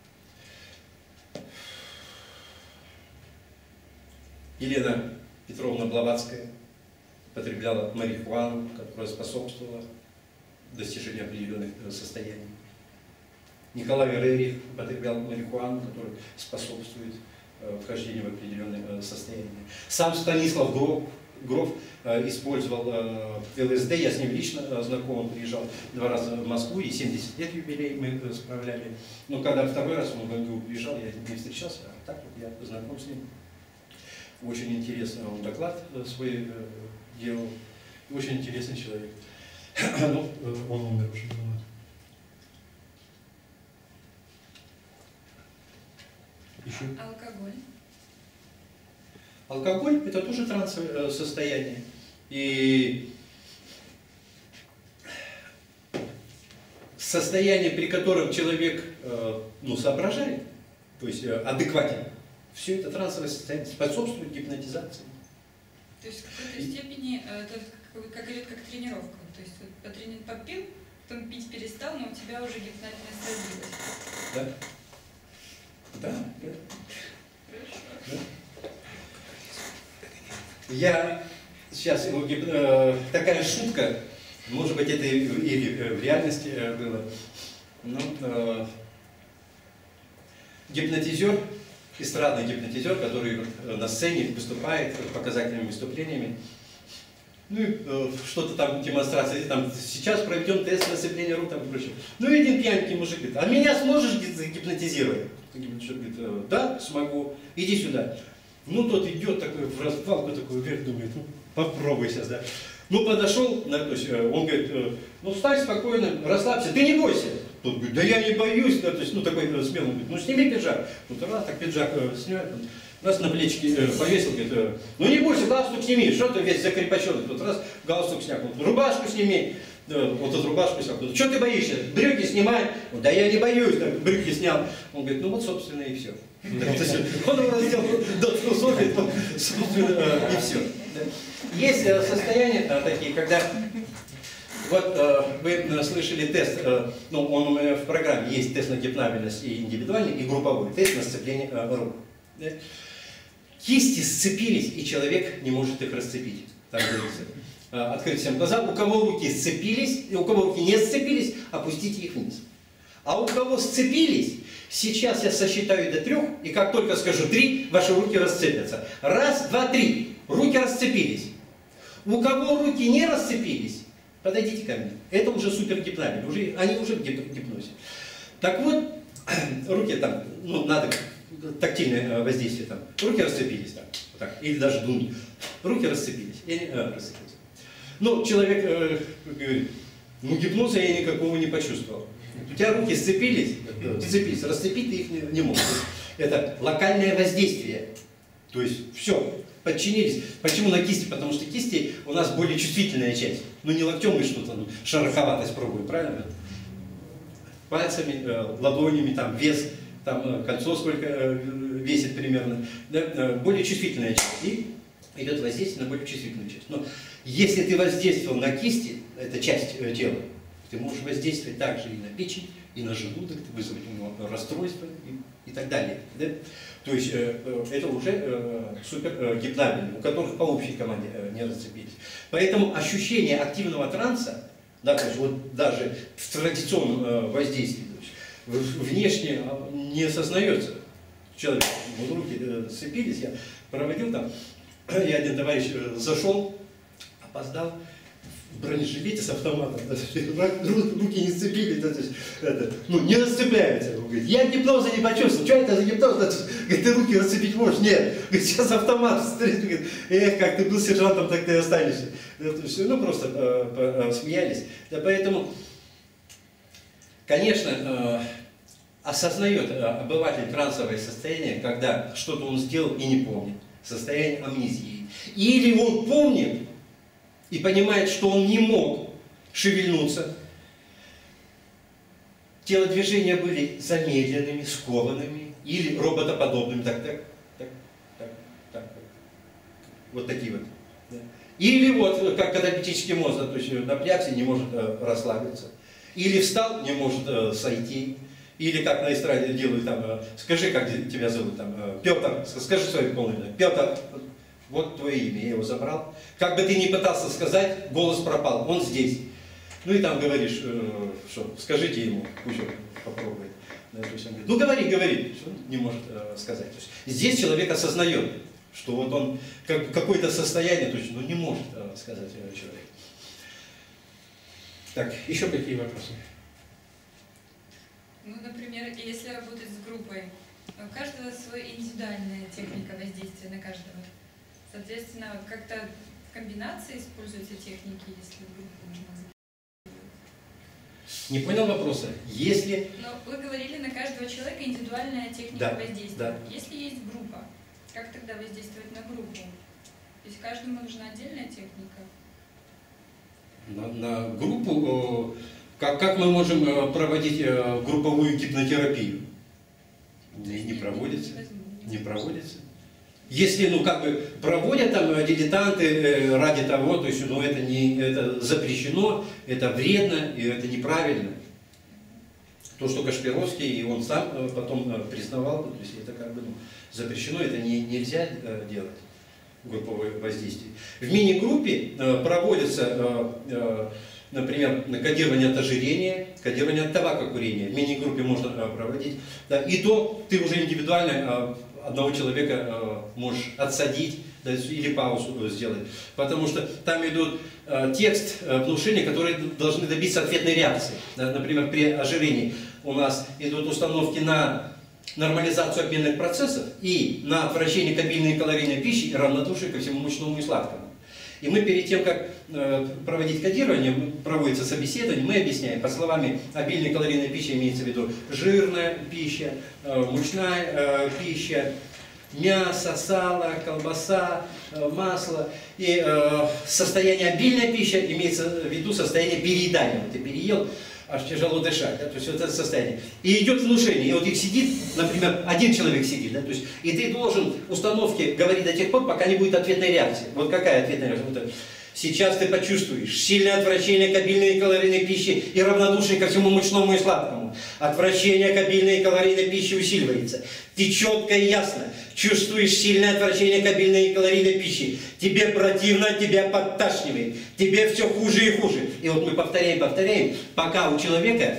Елена Петровна Блаватская потребляла марихуану, которая способствовала достижению определенных состояний. Николай Рерих потреблял марихуану, которая способствует вхождению в определенное состояние. Сам Станислав Гроф, Гроф использовал эл эс дэ, я с ним лично знаком, он приезжал два раза в Москву, и семьдесят лет юбилей мы справляли. Но когда второй раз он в Москву приезжал, я не встречался, а так вот я знаком с ним. Очень интересный он доклад свой э, делал. Очень интересный человек. Ну, э, он умер уже давно. Еще? Алкоголь. Алкоголь – это тоже трансовое состояние. И состояние, при котором человек э, ну, соображает, то есть э, адекватен, все это трансовое состояние способствует гипнотизации. То есть в какой-то степени это как, как идет как тренировка. То есть вот потрени... попил, потом пить перестал, но у тебя уже гипнотизация развилась. Да. Да. да. да. Я сейчас э, такая шутка, может быть, это и в реальности было. Но, э, гипнотизер, эстрадный гипнотизер, который на сцене выступает показательными выступлениями. Ну и э, что-то там, демонстрация, там, сейчас проведем тест на сцепление рук, там и прочее. Ну и один пьяненький мужик говорит: а меня сможешь гипнотизировать? Гипнотизер говорит: да, смогу, иди сюда. Ну тот идет такой, в развалку такой вверх, думает: ну попробуй сейчас, да. Ну подошел, то есть, он говорит: ну встань спокойно, расслабься, ты не бойся. Тот говорит: да я не боюсь, да, то есть, ну такой смелый, говорит: ну сними пиджак. Ну раз так пиджак э, снял, раз на плечики э, повесил, говорит: э, ну не бойся, галстук сними, что ты весь закрепощенный. Тут раз галстук снял, вот, рубашку сними, э, вот эту рубашку снял. Что ты боишься? Брюки снимай. Да я не боюсь, так, брюки снял. Он говорит: ну вот собственно и все. Он его раздел до трусов, собственно, и все. Есть состояния такие, когда Вот э, вы слышали тест, э, ну, он у меня в программе есть тест на гипнабельность и индивидуальный, и групповой тест на сцепление э, рук. Да? Кисти сцепились, и человек не может их расцепить. Так говорится. Э, открыть всем глаза. У кого руки сцепились, и у кого руки не сцепились, опустите их вниз. А у кого сцепились, сейчас я сосчитаю до трех, и как только скажу три, ваши руки расцепятся. Раз, два, три. Руки расцепились. У кого руки не расцепились, подойдите ко мне. Это уже супер гипнабель. Уже, они уже в гипнозе. Так вот, руки там, ну, надо тактильное воздействие там. Руки расцепились так, вот так, или даже дунуть. Руки расцепились. И они, а, расцепились. Ну, человек э, говорит, ну, гипноза я никакого не почувствовал. У тебя руки сцепились, сцепились, расцепить ты их не, не можешь. Это локальное воздействие. То есть все, подчинились. Почему на кисти? Потому что кисти у нас более чувствительная часть. Ну не локтем мы что-то, ну, шероховатость пробуем, правильно? Пальцами, э, ладонями, там вес, там э, кольцо сколько э, весит примерно. Да? Э, более чувствительная часть. И идет воздействие на более чувствительную часть. Но если ты воздействовал на кисти, это часть э, тела, ты можешь воздействовать также и на печень, и на желудок, вызвать у него расстройство и, и так далее. Да? То есть э, это уже э, супер э, гипнабельные, у которых по общей команде э, не расцепились. Поэтому ощущение активного транса, да, то есть вот даже в традиционном э, воздействии, то есть, внешне не осознается человек. Вот руки э, сцепились, я проводил там, и один товарищ э, зашел, опоздал, в бронежилете с автоматом, руки не сцепили, то есть, это, ну, не расцепляются. Он говорит, я гипноза не почувствовал, что это за гипноз? Говорит, ты руки расцепить можешь? Нет. Говорит, сейчас автомат стоит. Говорит, эх, как ты был сержантом, так ты и останешься. Ну, просто э, э, смеялись. Да, поэтому, конечно, э, осознает э, обыватель трансовое состояние, когда что-то он сделал и не помнит. Состояние амнезии. Или он помнит, и понимает, что он не мог шевельнуться. Телодвижения были замедленными, скованными или роботоподобными. Так, так, так, так, так. Вот такие вот. Да. Или вот, как катапетический мозг, то есть напрягся, не может э, расслабиться. Или встал, не может э, сойти. Или как на эстраде делают там, э, скажи, как тебя зовут, там, э, Петр, скажи свое полное имя. Петр. Вот твое имя, я его забрал. Как бы ты ни пытался сказать, голос пропал, он здесь. Ну и там говоришь, э, что, скажите ему, пусть он попробует. То есть он говорит, ну говори, говори, что он не может э, сказать. То есть здесь человек осознает, что вот он как, какое-то состояние, то есть, ну, не может э, сказать э, человек. Так, еще какие вопросы? Ну, например, если работать с группой, у каждого своя индивидуальная техника воздействия на каждого. Соответственно, как-то в комбинации используются техники, если группу можно. Не понял вопроса. Если... Но вы говорили, на каждого человека индивидуальная техника да, воздействия. Да. Если есть группа, как тогда воздействовать на группу? То есть каждому нужна отдельная техника? На, на группу, как, как мы можем проводить групповую гипнотерапию? Не, не проводится. Не проводится. Если, ну, как бы, проводят там дилетанты э, ради того, то есть, ну, это, не, это запрещено, это вредно, и это неправильно. То, что Кашпировский, и он сам э, потом э, признавал, то есть, это как бы, ну, запрещено, это не, нельзя э, делать, групповое воздействие. В мини-группе э, проводятся, э, э, например, кодирование от ожирения, кодирование от табакокурения. В мини-группе можно э, проводить. Да, и то ты уже индивидуально э, одного человека э, можешь отсадить, да, или паузу сделать. Потому что там идут э, текст э, внушения, которые должны добиться ответной реакции. Да, например, при ожирении у нас идут установки на нормализацию обменных процессов и на отвращение к обильной калорийной пищи и равнодушие ко всему мучному и сладкому. И мы перед тем, как э, проводить кодирование, проводится собеседование, мы объясняем, по словам, обильной калорийной пищи имеется в виду жирная пища, э, мучная э, пища, мясо, сало, колбаса, э, масло. И э, состояние обильной пищи имеется в виду состояние переедания. Ты переел, аж тяжело дышать, да? То есть вот это состояние. И идет внушение, и вот их сидит, например, один человек сидит, да? То есть, и ты должен установки говорить до тех пор, пока не будет ответной реакции. Вот какая ответная реакция? Вот Сейчас ты почувствуешь сильное отвращение к обильной и калорийной пище и равнодушие ко всему мучному и сладкому. Отвращение к обильной и калорийной пище усиливается. Ты четко и ясно чувствуешь сильное отвращение к обильной и калорийной пище. Тебе противно, тебя подташнивает. Тебе все хуже и хуже. И вот мы повторяем, повторяем, пока у человека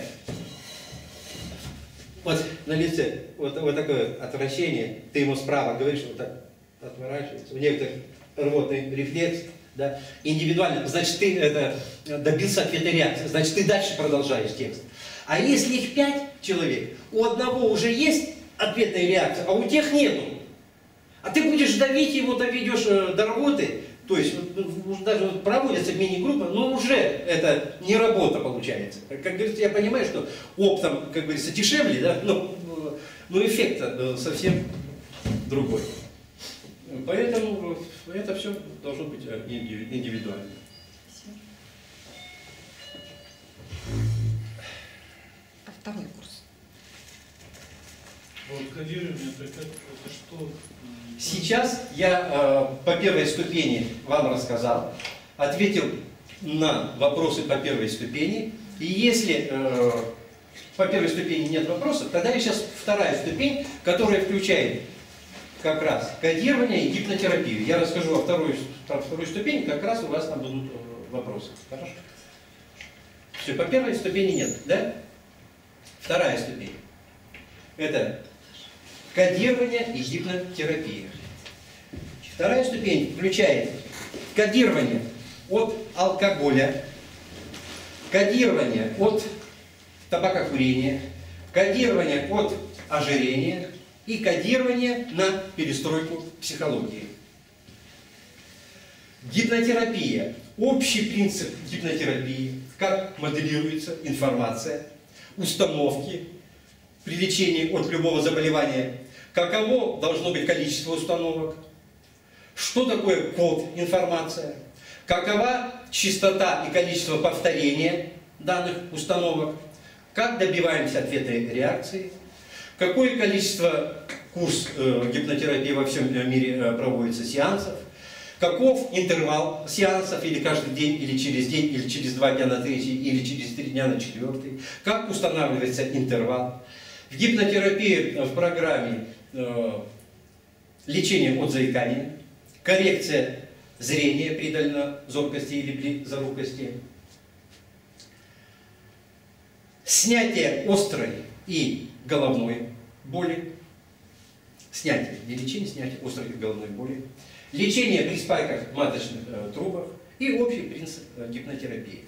вот на лице вот, вот такое отвращение, ты ему справа говоришь, вот так отворачивается. У некоторых рвотный рефлекс. Да, индивидуально, значит, ты это, добился ответной реакции, значит, ты дальше продолжаешь текст. А если их пять человек, у одного уже есть ответная реакция, а у тех нету, а ты будешь давить его, доведешь до работы, то есть вот, даже вот проводится мини-группа, но уже это не работа получается. Как говорится, я понимаю, что оптом, как говорится, дешевле, да, но, но эффект совсем другой. Поэтому это все должно быть индивидуально. А второй курс? Вот кодирование, это, это что? Сейчас я э, по первой ступени вам рассказал, ответил на вопросы по первой ступени. И если э, по первой ступени нет вопросов, тогда я сейчас вторая ступень, которая включает как раз кодирование и гипнотерапию. Я расскажу о второй, о второй ступени, как раз у вас там будут вопросы. Хорошо? Все, по первой ступени нет, да? Вторая ступень. Это кодирование и гипнотерапия. Вторая ступень включает кодирование от алкоголя, кодирование от табакокурения, кодирование от ожирения и кодирование на перестройку психологии. Гипнотерапия. Общий принцип гипнотерапии, как моделируется информация, установки при лечении от любого заболевания, каково должно быть количество установок, что такое код информация, какова частота и количество повторения данных установок, как добиваемся ответной реакции, какое количество курс э, гипнотерапии во всем мире э, проводится сеансов, каков интервал сеансов, или каждый день, или через день, или через два дня на третий, или через три дня на четвертый, как устанавливается интервал. В гипнотерапии в программе э, лечение от заикания, коррекция зрения при дальнозоркости или близорукости, снятие острой и головной боли, снятие, не лечение, снятие острой и головной боли, лечение при спайках в маточных э, трубах и общий принцип э, гипнотерапии.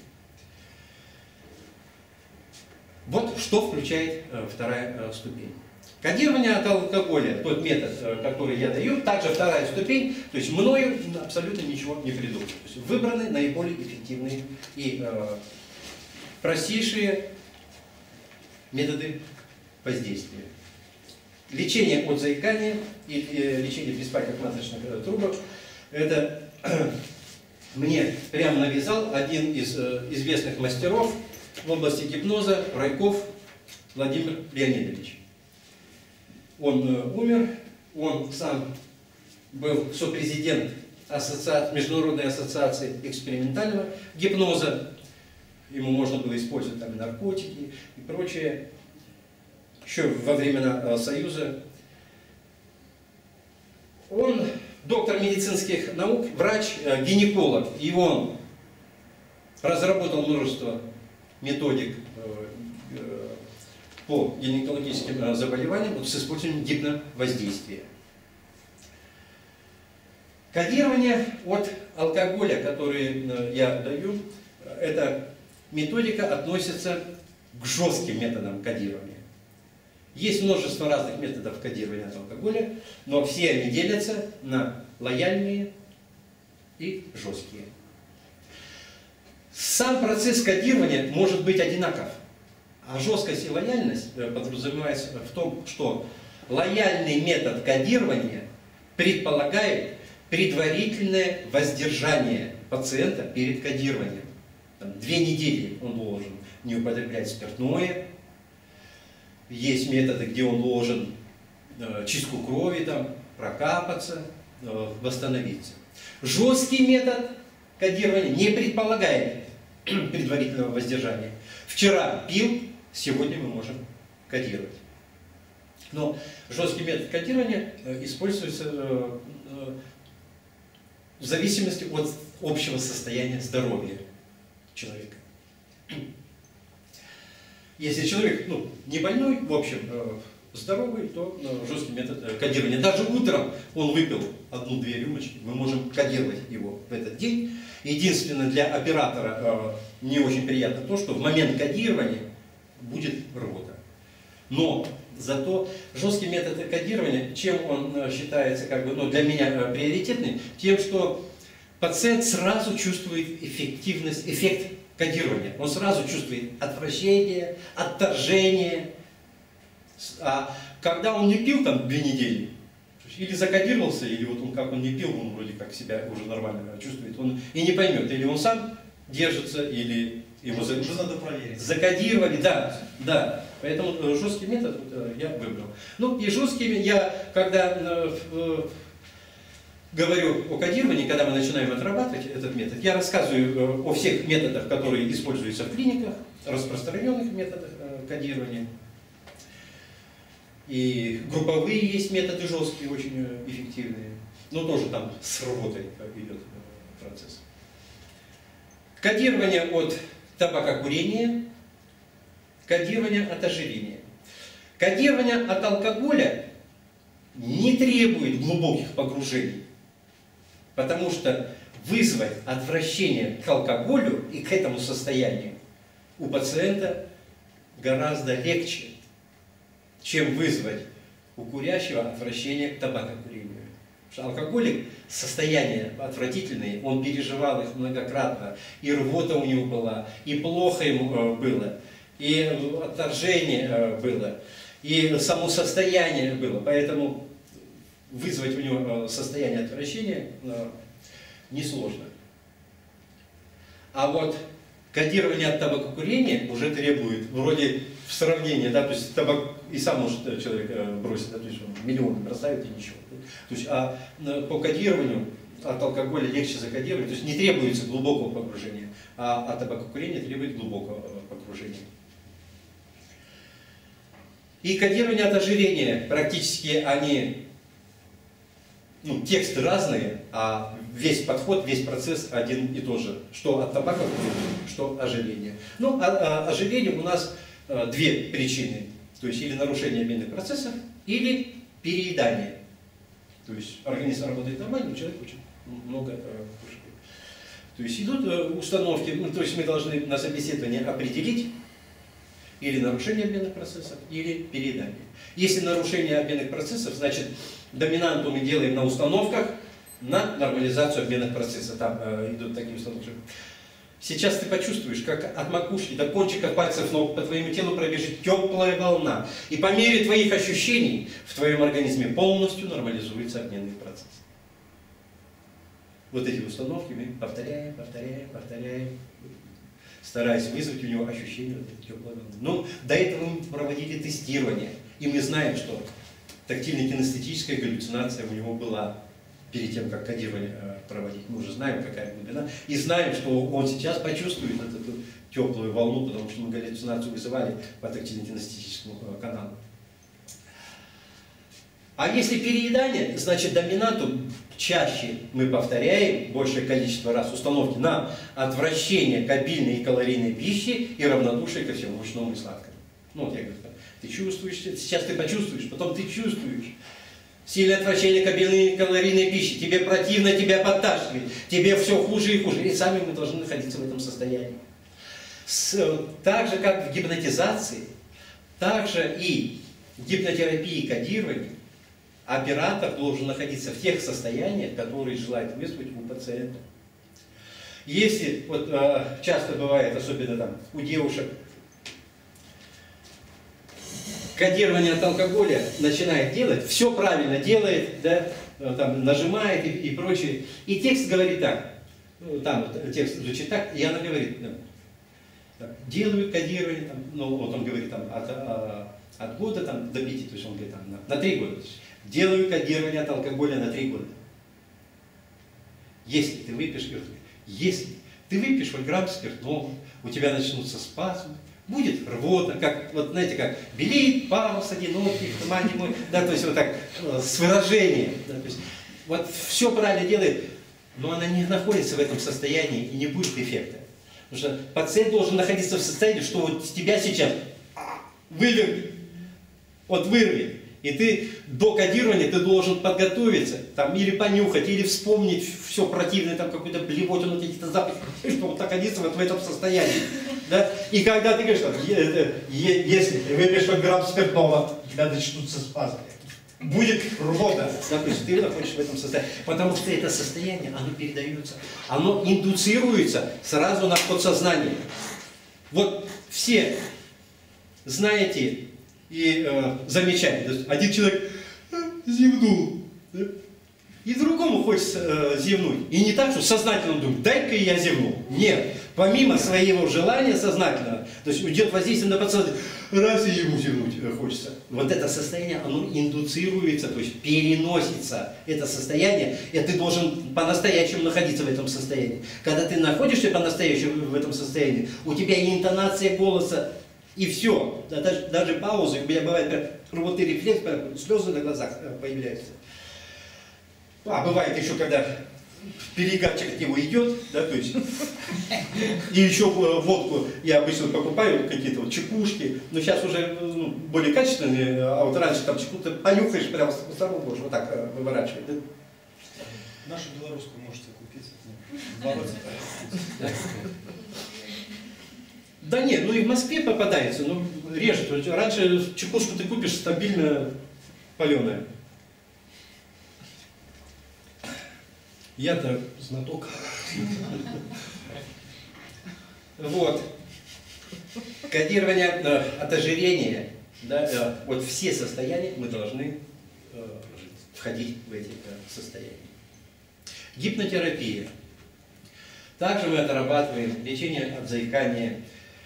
Вот что включает э, вторая э, ступень. Кодирование от алкоголя, тот метод, э, который я даю, также вторая ступень, то есть мною абсолютно ничего не придумано. То есть выбраны наиболее эффективные и э, простейшие методы воздействия. Лечение от заикания и э, лечение при спайках маточных э, трубок, это э, мне прямо навязал один из э, известных мастеров в области гипноза, Райков Владимир Леонидович. Он э, умер, он сам был сопрезидент ассоциации, Международной ассоциации экспериментального гипноза. Ему можно было использовать там и наркотики и прочее. Еще во времена э, Союза. Он доктор медицинских наук, врач, э, гинеколог. И он разработал множество методик э, э, по гинекологическим э, заболеваниям вот, с использованием гипновоздействия. Кодирование от алкоголя, который э, я даю, эта методика относится к жестким методам кодирования. Есть множество разных методов кодирования от алкоголя, но все они делятся на лояльные и жесткие. Сам процесс кодирования может быть одинаков, а жесткость и лояльность подразумевается в том, что лояльный метод кодирования предполагает предварительное воздержание пациента перед кодированием. Там, две недели он должен не употреблять спиртное. Есть методы, где он должен э, чистку крови там, прокапаться, э, восстановиться. Жесткий метод кодирование не предполагает предварительного воздержания. Вчера пил, сегодня мы можем кодировать. Но жесткий метод кодирования используется в зависимости от общего состояния здоровья человека. Если человек ну, не больной, в общем, здоровый, то жесткий метод кодирования. Даже утром он выпил одну-две рюмочки, мы можем кодировать его в этот день. Единственное, для оператора не очень приятно то, что в момент кодирования будет рвота. Но зато жесткий метод кодирования, чем он считается как бы, ну, для меня приоритетным, тем, что пациент сразу чувствует эффективность, эффект кодирования. Он сразу чувствует отвращение, отторжение. А когда он не пил там две недели, или закодировался, или вот он как он не пил, он вроде как себя уже нормально чувствует, он и не поймет, или он сам держится, или его уже надо проверить. Закодировали, да, да. Поэтому жесткий метод я выбрал. Ну и жесткими я, когда э, говорю о кодировании, когда мы начинаем отрабатывать этот метод, я рассказываю о всех методах, которые используются в клиниках, распространенных методах э, кодирования. И групповые есть методы жесткие, очень эффективные. Но тоже там с рвотой идет процесс. Кодирование от табакокурения, кодирование от ожирения. Кодирование от алкоголя не требует глубоких погружений, потому что вызвать отвращение к алкоголю и к этому состоянию у пациента гораздо легче, чем вызвать у курящего отвращение к табакокурению. Потому что алкоголик, состояние отвратительное, он переживал их многократно, и рвота у него была, и плохо ему было, и отторжение было, и само состояние было. Поэтому вызвать у него состояние отвращения несложно. А вот кодирование от табакокурения уже требует, вроде в сравнении, да, то есть табак и сам может человек бросить, да, то есть он миллионы бросает и ничего. То есть, а по кодированию от алкоголя легче закодировать, то есть не требуется глубокого погружения, а от табакокурения требует глубокого погружения. И кодирование от ожирения, практически они, ну, тексты разные, а весь подход, весь процесс один и тот же. Что от табакокурения, что ожирение. Ну, а, а ожирение у нас а, две причины. То есть или нарушение обменных процессов, или переедание. То есть организм работает нормально, но человек очень много э, кушает. То есть идут э, установки, ну, то есть мы должны на собеседовании определить или нарушение обменных процессов, или переедание. Если нарушение обменных процессов, значит доминанту мы делаем на установках на нормализацию обменных процессов. Там э, идут такие установки. Сейчас ты почувствуешь, как от макушки до кончика пальцев ног по твоему телу пробежит теплая волна. И по мере твоих ощущений в твоем организме полностью нормализуется обменный процесс. Вот эти установки мы повторяем, повторяем, повторяем, стараясь вызвать у него ощущение вот этой теплой волны. Но до этого мы проводили тестирование. И мы знаем, что тактильно-кинестетическая галлюцинация у него была перед тем, как кодирование проводить. Мы уже знаем, какая глубина. И знаем, что он сейчас почувствует эту, эту теплую волну, потому что мы галлюцинацию вызывали по тактильно-кинестетическому каналу. А если переедание, значит доминанту чаще мы повторяем большее количество раз установки на отвращение к обильной и калорийной пище и равнодушие ко всему мучному и сладкому. Ну вот я говорю, ты чувствуешь, сейчас ты почувствуешь, потом ты чувствуешь. Сильное отвращение к обильной и калорийной пище, тебе противно, тебя подташнивает, тебе все хуже и хуже. И сами мы должны находиться в этом состоянии. С, так же, как в гипнотизации, так же и в гипнотерапии и кодировании оператор должен находиться в тех состояниях, которые желает вызвать у пациента. Если, вот часто бывает, особенно там у девушек, кодирование от алкоголя начинает делать, все правильно делает, да, там, нажимает и, и прочее. И текст говорит так, ну, там вот, текст звучит так, и она говорит, да, так, делаю кодирование, там, ну вот он говорит там, от, а, от года там, до пяти, то есть он говорит там, на, на три года. Делаю кодирование от алкоголя на три года. Если ты выпьешь, Если ты выпьешь хоть грамм спиртного, у тебя начнутся спазмы, будет рвота, как, вот знаете, как белеет парус одинокий, в тумане мой, да, то есть вот так, с выражением, да, то есть вот все правильно делает, но она не находится в этом состоянии и не будет эффекта. Потому что пациент должен находиться в состоянии, что вот тебя сейчас вывернет, вот вырви. И ты до кодирования ты должен подготовиться, там, или понюхать, или вспомнить все противное, там какой-то блевотину, какие-то запахи, чтобы вот находиться вот в этом состоянии. Да? И когда ты говоришь, что если ты выпьешь грамм спиртного, у тебя начнутся спазмы. Будет рвота, да, то есть ты находишься в этом состоянии. Потому что это состояние, оно передается, оно индуцируется сразу на подсознание. Вот все знаете и э, замечаете, один человек э, зевнул, да? И другому хочется э, зевнуть. И не так, что сознательно думает, дай-ка я зевну. Нет, помимо своего желания сознательного, то есть идет воздействие на подсознание, раз и ему зевнуть хочется. Вот это состояние, оно индуцируется, то есть переносится. Это состояние, и ты должен по-настоящему находиться в этом состоянии. Когда ты находишься по-настоящему в этом состоянии, у тебя и интонация голоса, и все. Даже, даже паузы, у меня бывает прям рвотный рефлекс, прям слезы на глазах появляются. А бывает еще, когда перегарчик от него идет, да, то есть, и еще водку я обычно покупаю, какие-то вот чекушки, но сейчас уже ну, более качественные, а вот раньше там чеку ты понюхаешь, прямо с самого можешь вот так выворачивать. Да? Нашу белорусскую можете купить. Да нет, ну и в Москве попадается, но реже. Раньше чекушку ты купишь стабильно паленая. Я-то знаток. Вот. Кодирование э, от ожирения, да, э, вот все состояния мы должны э, входить в эти э, состояния. Гипнотерапия. Также мы отрабатываем лечение от заикания.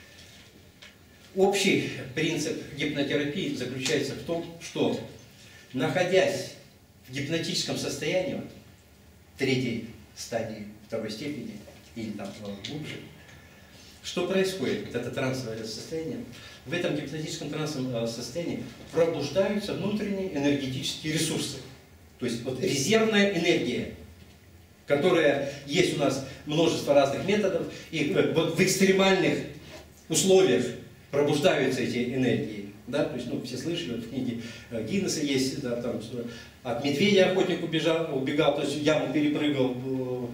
Общий принцип гипнотерапии заключается в том, что, находясь в гипнотическом состоянии, третьей стадии, второй степени, или там глубже, что происходит? Вот это трансовое состояние. В этом гипнотическом трансовом состоянии пробуждаются внутренние энергетические ресурсы. То есть вот резервная энергия, которая есть у нас множество разных методов, и вот в экстремальных условиях пробуждаются эти энергии. Да? То есть, ну, все слышали, вот в книге Гиннесса есть, да, там, от медведя охотник убежал, убегал, то есть яму перепрыгал,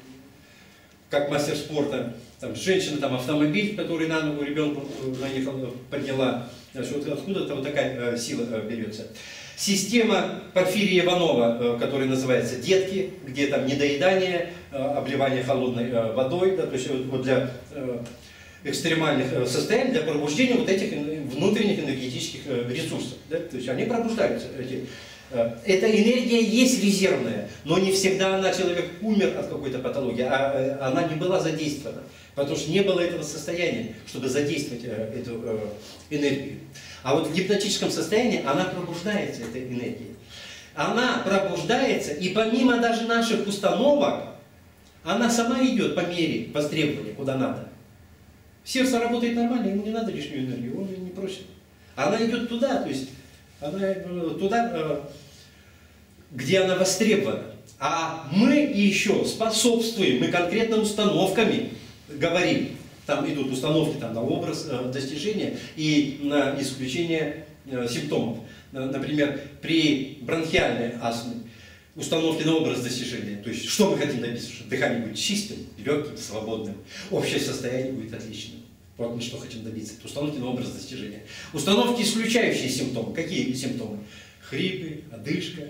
как мастер спорта. Там, женщина, там, автомобиль, который на ногу ребенку наехал, подняла. Значит, вот откуда-то вот такая э, сила э, берется. Система Порфирия Иванова, э, которая называется «Детки», где там недоедание, э, обливание холодной э, водой, да, то есть вот для э, экстремальных э, состояний, для пробуждения вот этих внутренних энергетических э, ресурсов. Да, то есть они пробуждаются. Эти, э, эта энергия есть резервная, но не всегда она, человек умер от какой-то патологии, а э, она не была задействована. Потому что не было этого состояния, чтобы задействовать э, эту э, энергию. А вот в гипнотическом состоянии она пробуждается, эта энергия. Она пробуждается, и помимо даже наших установок, она сама идет по мере востребования, куда надо. Сердце работает нормально, ему не надо лишнюю энергию, он ее не просит. Она идет туда, то есть она туда, где она востребована. А мы еще способствуем, мы конкретно установками говорим. Там идут установки там, на образ э, достижения и на исключение э, симптомов. Например, при бронхиальной астме установки на образ достижения. То есть, что мы хотим добиться? Что дыхание будет чистым, легким, свободным. Общее состояние будет отличным. Вот мы что хотим добиться. Это установки на образ достижения. Установки, исключающие симптомы. Какие симптомы? Хрипы, одышка.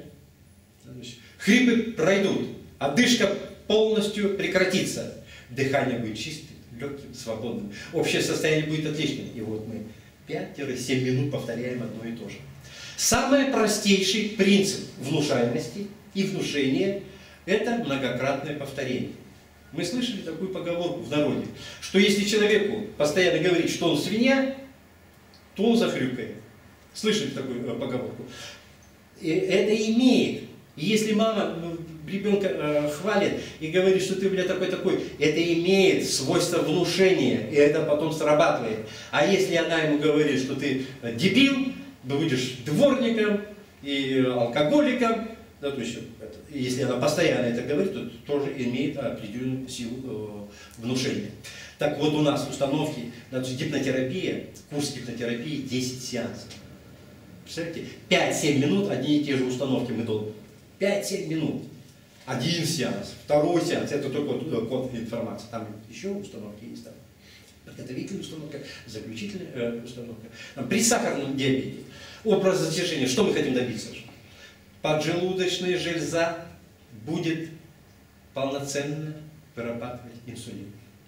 Хрипы пройдут. Одышка полностью прекратится. Дыхание будет чистым, легким, свободным. Общее состояние будет отличным. И вот мы пять-семь минут повторяем одно и то же. Самый простейший принцип внушаемости и внушения – это многократное повторение. Мы слышали такую поговорку в народе, что если человеку постоянно говорить, что он свинья, то он захрюкает. Слышали такую поговорку? И это имеет. И если мама ребенка э, хвалит и говорит, что ты, бля, такой-такой, это имеет свойство внушения, и это потом срабатывает. А если она ему говорит, что ты дебил, будешь дворником и алкоголиком, да, то есть, это, если она постоянно это говорит, то тоже имеет определенную силу э, внушения. Так вот у нас установки, да, гипнотерапия, курс гипнотерапии десять сеансов. Представляете, пять-семь минут одни и те же установки мы долго. пять-семь минут. Один сеанс, второй сеанс, это только вот, код информации. Там еще установки есть, там подготовительная установка, заключительная э, установка. Там, при сахарном диабете, образ затяжения, что мы хотим добиться? Поджелудочная железа будет полноценно вырабатывать инсулин.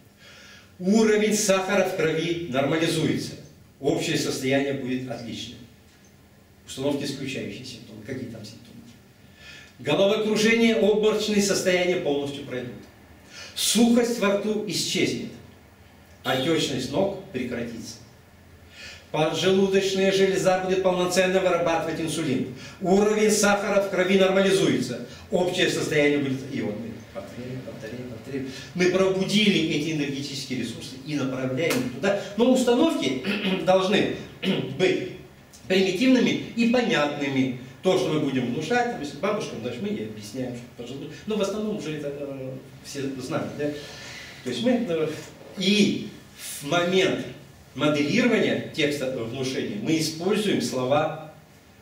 Уровень сахара в крови нормализуется. Общее состояние будет отличным. Установки, исключающие симптомы. Какие там симптомы? Головокружение, обморочные состояния полностью пройдут. Сухость во рту исчезнет. Отечность ног прекратится. Поджелудочная железа будет полноценно вырабатывать инсулин. Уровень сахара в крови нормализуется. Общее состояние будет... И вот мы повторяем, повторяем, повторяем. Мы пробудили эти энергетические ресурсы и направляем их туда. Но установки должны быть примитивными и понятными. То, что мы будем внушать, если бабушкам, значит, мы ей объясняем, что пожалуйста. Но в основном уже это э, все знают. Да? То есть мы... Э, и в момент моделирования текста внушения мы используем слова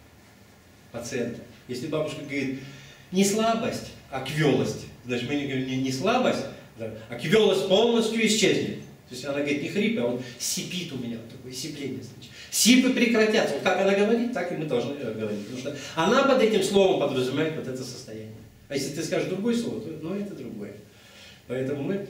пациента. Если бабушка говорит не слабость, а квелость, значит мы не говорим не, не слабость, да, а квелость полностью исчезнет. То есть она говорит не хрип, а он сипит у меня, вот такое сипление. Значит. Сипы прекратятся. Вот как она говорит, так и мы должны говорить. Потому что она под этим словом подразумевает вот это состояние. А если ты скажешь другое слово, то ну, это другое. Поэтому мы...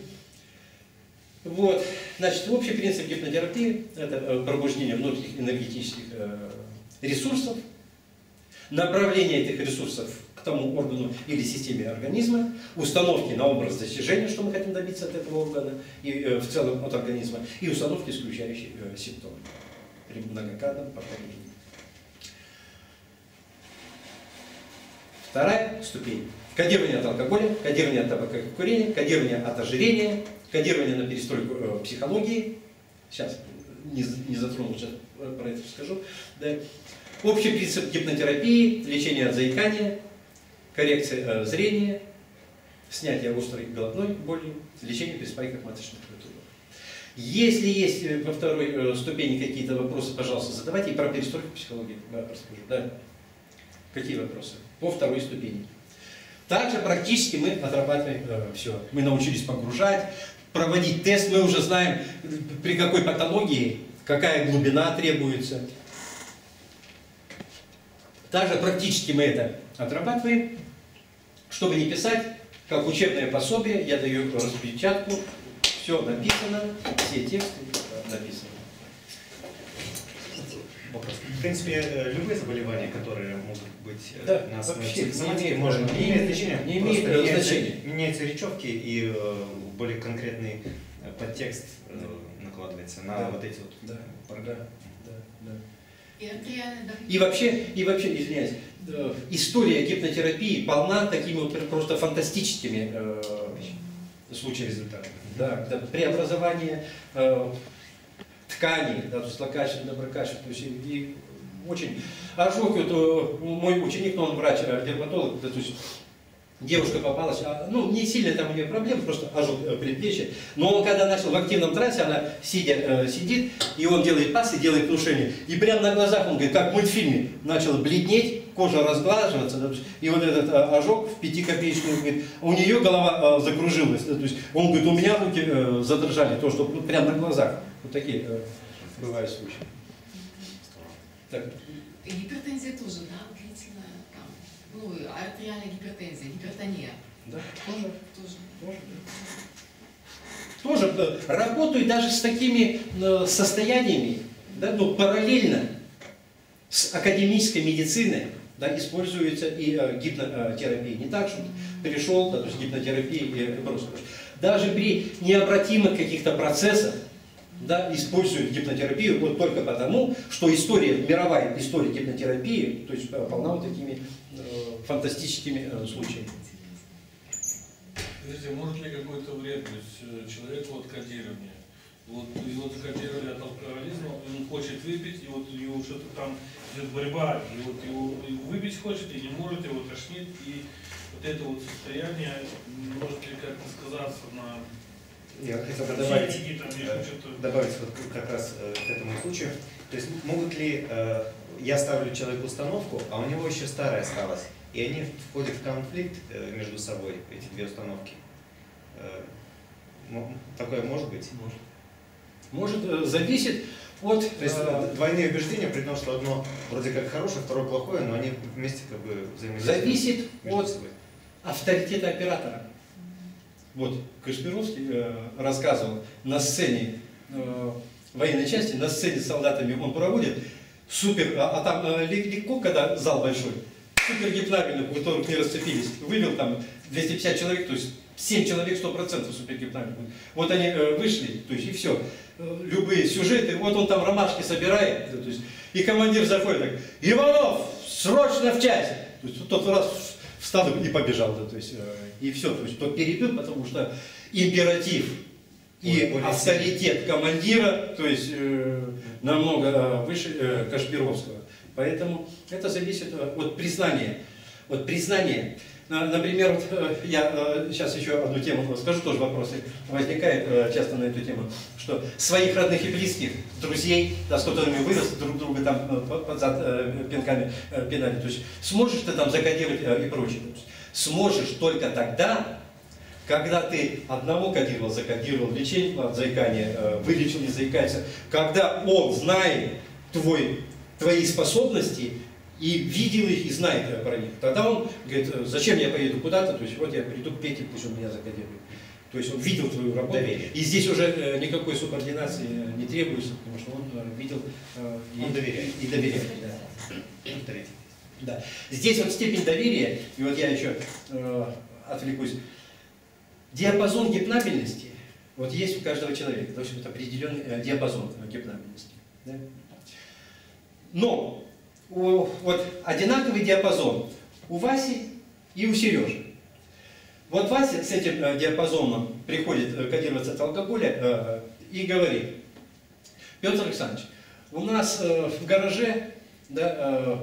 Вот, значит, общий принцип гипнотерапии – это пробуждение внутренних энергетических ресурсов, направление этих ресурсов к тому органу или системе организма, установки на образ достижения, что мы хотим добиться от этого органа и в целом от организма, и установки, исключающие симптомы при многократном повторении. Вторая ступень. Кодирование от алкоголя, кодирование от табакокурения, кодирование от ожирения, кодирование на перестройку э, психологии. Сейчас не, не затрону, сейчас про это скажу. Да. Общий принцип гипнотерапии, лечение от заикания, коррекция э, зрения, снятие острой головной боли, лечение при спайках маточных культур. Если есть э, во второй э, ступени какие-то вопросы, пожалуйста, задавайте. И про перестройку психологии да, расскажу. Да. Какие вопросы? По второй ступени. Также практически мы отрабатываем э, все. Мы научились погружать, проводить тест, мы уже знаем, при какой патологии, какая глубина требуется. Также практически мы это отрабатываем. Чтобы не писать, как учебное пособие, я даю распечатку, все написано, все тексты написаны. Вопрос. В принципе, любые заболевания, которые могут быть да, на вообще, психосоматике, можно не имеет значения. Не имеет меняются, значения. Меняются речевки и э, более конкретный подтекст э, накладывается на да. вот эти вот да. программы. Да, да, да. И, реально, и вообще, и вообще, извиняюсь, история гипнотерапии полна такими вот просто фантастическими э, случаями. Результатами. Да, да, преобразование э, тканей, да, злокачественных, доброкачественных, то есть и, и очень ожоги. Вот, мой ученик, но он врач-дерматолог, да, то есть девушка попалась, а, ну не сильно там у нее проблемы, просто ожог предплечья, но он когда начал в активном трансе, она сидя, э, сидит, и он делает пасы, делает внушение, и прямо на глазах, он говорит, как в мультфильме, начал бледнеть, кожа разглаживаться, да, и вот этот э, ожог в пятикопеечную, говорит, у нее голова э, закружилась, да, то есть он говорит, у меня руки э, задрожали, то, что ну, прямо на глазах, вот такие э, бывают случаи. Так. И гипертензия тоже, да, длительная, там, ну, артериальная гипертензия, гипертония. Да, тоже. Тоже. Тоже. Тоже э, работаю даже с такими э, состояниями, да, ну, параллельно с академической медициной, да, используется и э, гипнотерапия. Не так, что перешел, да, то есть гипнотерапия и просто. Даже при необратимых каких-то процессах, да, используют гипнотерапию вот только потому, что история, мировая история гипнотерапии, то есть полна вот такими э, фантастическими э, случаями. Скажите, может ли какой-то вред быть человеку от кодирования? Вот его закодировали от алкоголизма, он хочет выпить, и вот его что-то там идет борьба, и вот его, его выпить хочет, и не может, его тошнит, и вот это вот состояние может ли как-то сказаться на Я хотел бы добавить, психике, там, или э, что-то. добавить вот как раз э, к этому случаю. То есть могут ли, э, я ставлю человеку установку, а у него еще старая осталась, и они входят в конфликт э, между собой, эти две установки. Э, мо- такое может быть? Может. Может, э, зависит от... То есть э, двойные убеждения, при том, что одно вроде как хорошее, второе плохое, но они вместе как бы взаимодействуют зависит между от собой. авторитета оператора. Вот Кашпировский э, рассказывал на сцене э, военной части, на сцене с солдатами он проводит супер, а, а там э, легко, когда зал большой, супер гипнабельных, у которых не расцепились, вывел там двести пятьдесят человек, то есть семь человек сто процентов супер гипнабельных. Вот они э, вышли, то есть и все. Э, любые сюжеты, вот он там ромашки собирает, то есть, и командир заходит так: Иванов, срочно в часть! То есть тот раз встал и побежал, да, то есть, э, и все, то есть тот перебил, потому что императив и Более авторитет командира, то есть э, намного э, выше э, Кашпировского. Поэтому это зависит э, от признания. От признания. На- Например, вот, э, я э, сейчас еще одну тему скажу, тоже вопросы возникают э, часто на эту тему, что своих родных и близких, друзей, да, с которыми вырос, друг друга там э, под под зад э, пинками э, пинали, то есть сможешь ты там закодировать э, и прочее. То есть сможешь только тогда, когда ты одного кодировал, закодировал, лечение от заикания, э, вылечил, не заикается, когда он знает твой, твои способности и видел их, и знает э, про них, тогда он говорит: зачем я поеду куда-то, то есть вот я приду к Пете, пусть он меня закодирует. То есть он видел твою работу, Доверие. и здесь уже э, никакой субординации э, не требуется, потому что он э, видел э, и, Он доверяет. и доверяет. Да. Авторитет. Да. Здесь вот степень доверия, и вот я еще э, отвлекусь. Диапазон гипнабельности, вот есть у каждого человека, то есть это определенный э, диапазон э, гипнабельности. Да? Но у, вот одинаковый диапазон у Васи и у Сережи. Вот Вася с этим э, диапазоном приходит э, кодироваться от алкоголя э, и говорит: Петр Александрович, у нас э, в гараже, да, э,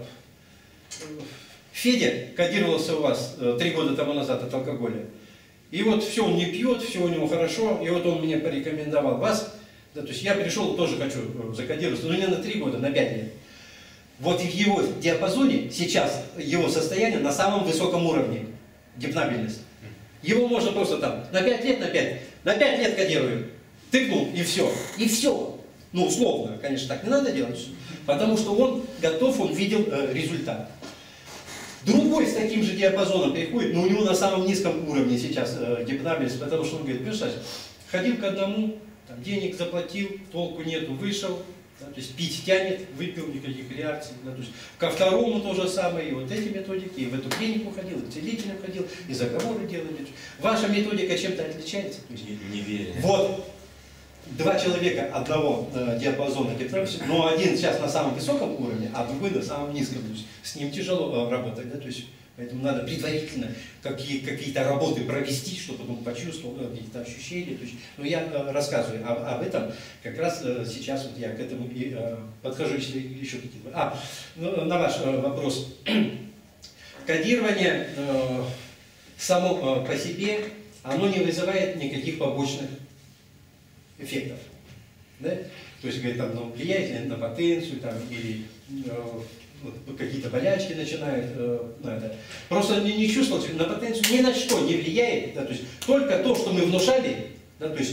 Федя кодировался у вас э, три года тому назад от алкоголя. И вот все, он не пьет, все у него хорошо, и вот он мне порекомендовал вас. Да, то есть я пришел, тоже хочу э, закодироваться, но не на три года, на пять лет. Вот в его диапазоне сейчас его состояние на самом высоком уровне гипнабельности. Его можно просто там на пять лет, на пять, на пять лет кодируем, тыкнул и все, и все. Ну, условно, конечно, так не надо делать, потому что он готов, он видел э, результат. Другой с таким же диапазоном приходит, но у него на самом низком уровне сейчас э, гипнабельность, потому что он говорит: Петр, ходил к одному, там, денег заплатил, толку нету, вышел, да, то есть пить тянет, выпил, никаких реакций. Да, то есть ко второму то же самое, и вот эти методики, и в эту клинику ходил, и к целителям ходил, и заговоры делали. Ваша методика чем-то отличается? То есть, Не, не верю. вот два человека одного э, диапазона гипнабельности, но один сейчас на самом высоком уровне, а другой на самом низком. То есть с ним тяжело э, работать, да, то есть поэтому надо предварительно какие, какие-то работы провести, чтобы он почувствовал э, какие-то ощущения. То есть, ну, я э, рассказываю об, об этом, как раз э, сейчас вот я к этому и э, подхожу, если еще какие-то. А, ну, на ваш э, вопрос. Кодирование э, само э, по себе, оно не вызывает никаких побочных эффектов. Да? То есть, говорит, там, ну, влияет ли на потенцию, там, или э, какие-то болячки начинают. Э, ну, это. Просто не, не чувствовал, на потенцию ни на что не влияет. Да? То есть, только то, что мы внушали, да? То есть,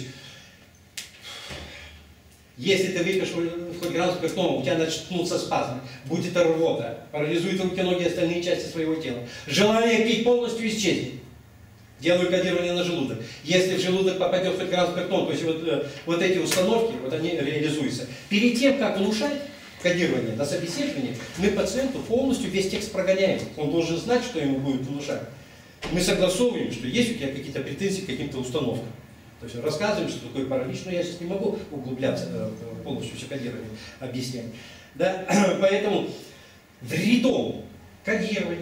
если ты выпьешь хоть градус спиртного, у тебя начнутся спазмы, будет рвота, парализует руки, ноги и остальные части своего тела. Желание пить полностью исчезнет. Делаю кодирование на желудок. Если в желудок попадет хоть градус спиртного, то есть вот, э, вот эти установки, вот они реализуются. Перед тем, как внушать кодирование на собеседовании, мы пациенту полностью весь текст прогоняем. Он должен знать, что ему будет внушать. Мы согласовываем, что есть у тебя какие-то претензии к каким-то установкам. То есть рассказываем, что такое паралич, но я сейчас не могу углубляться э, полностью все кодирование объяснять. Да? Поэтому вредом кодирования,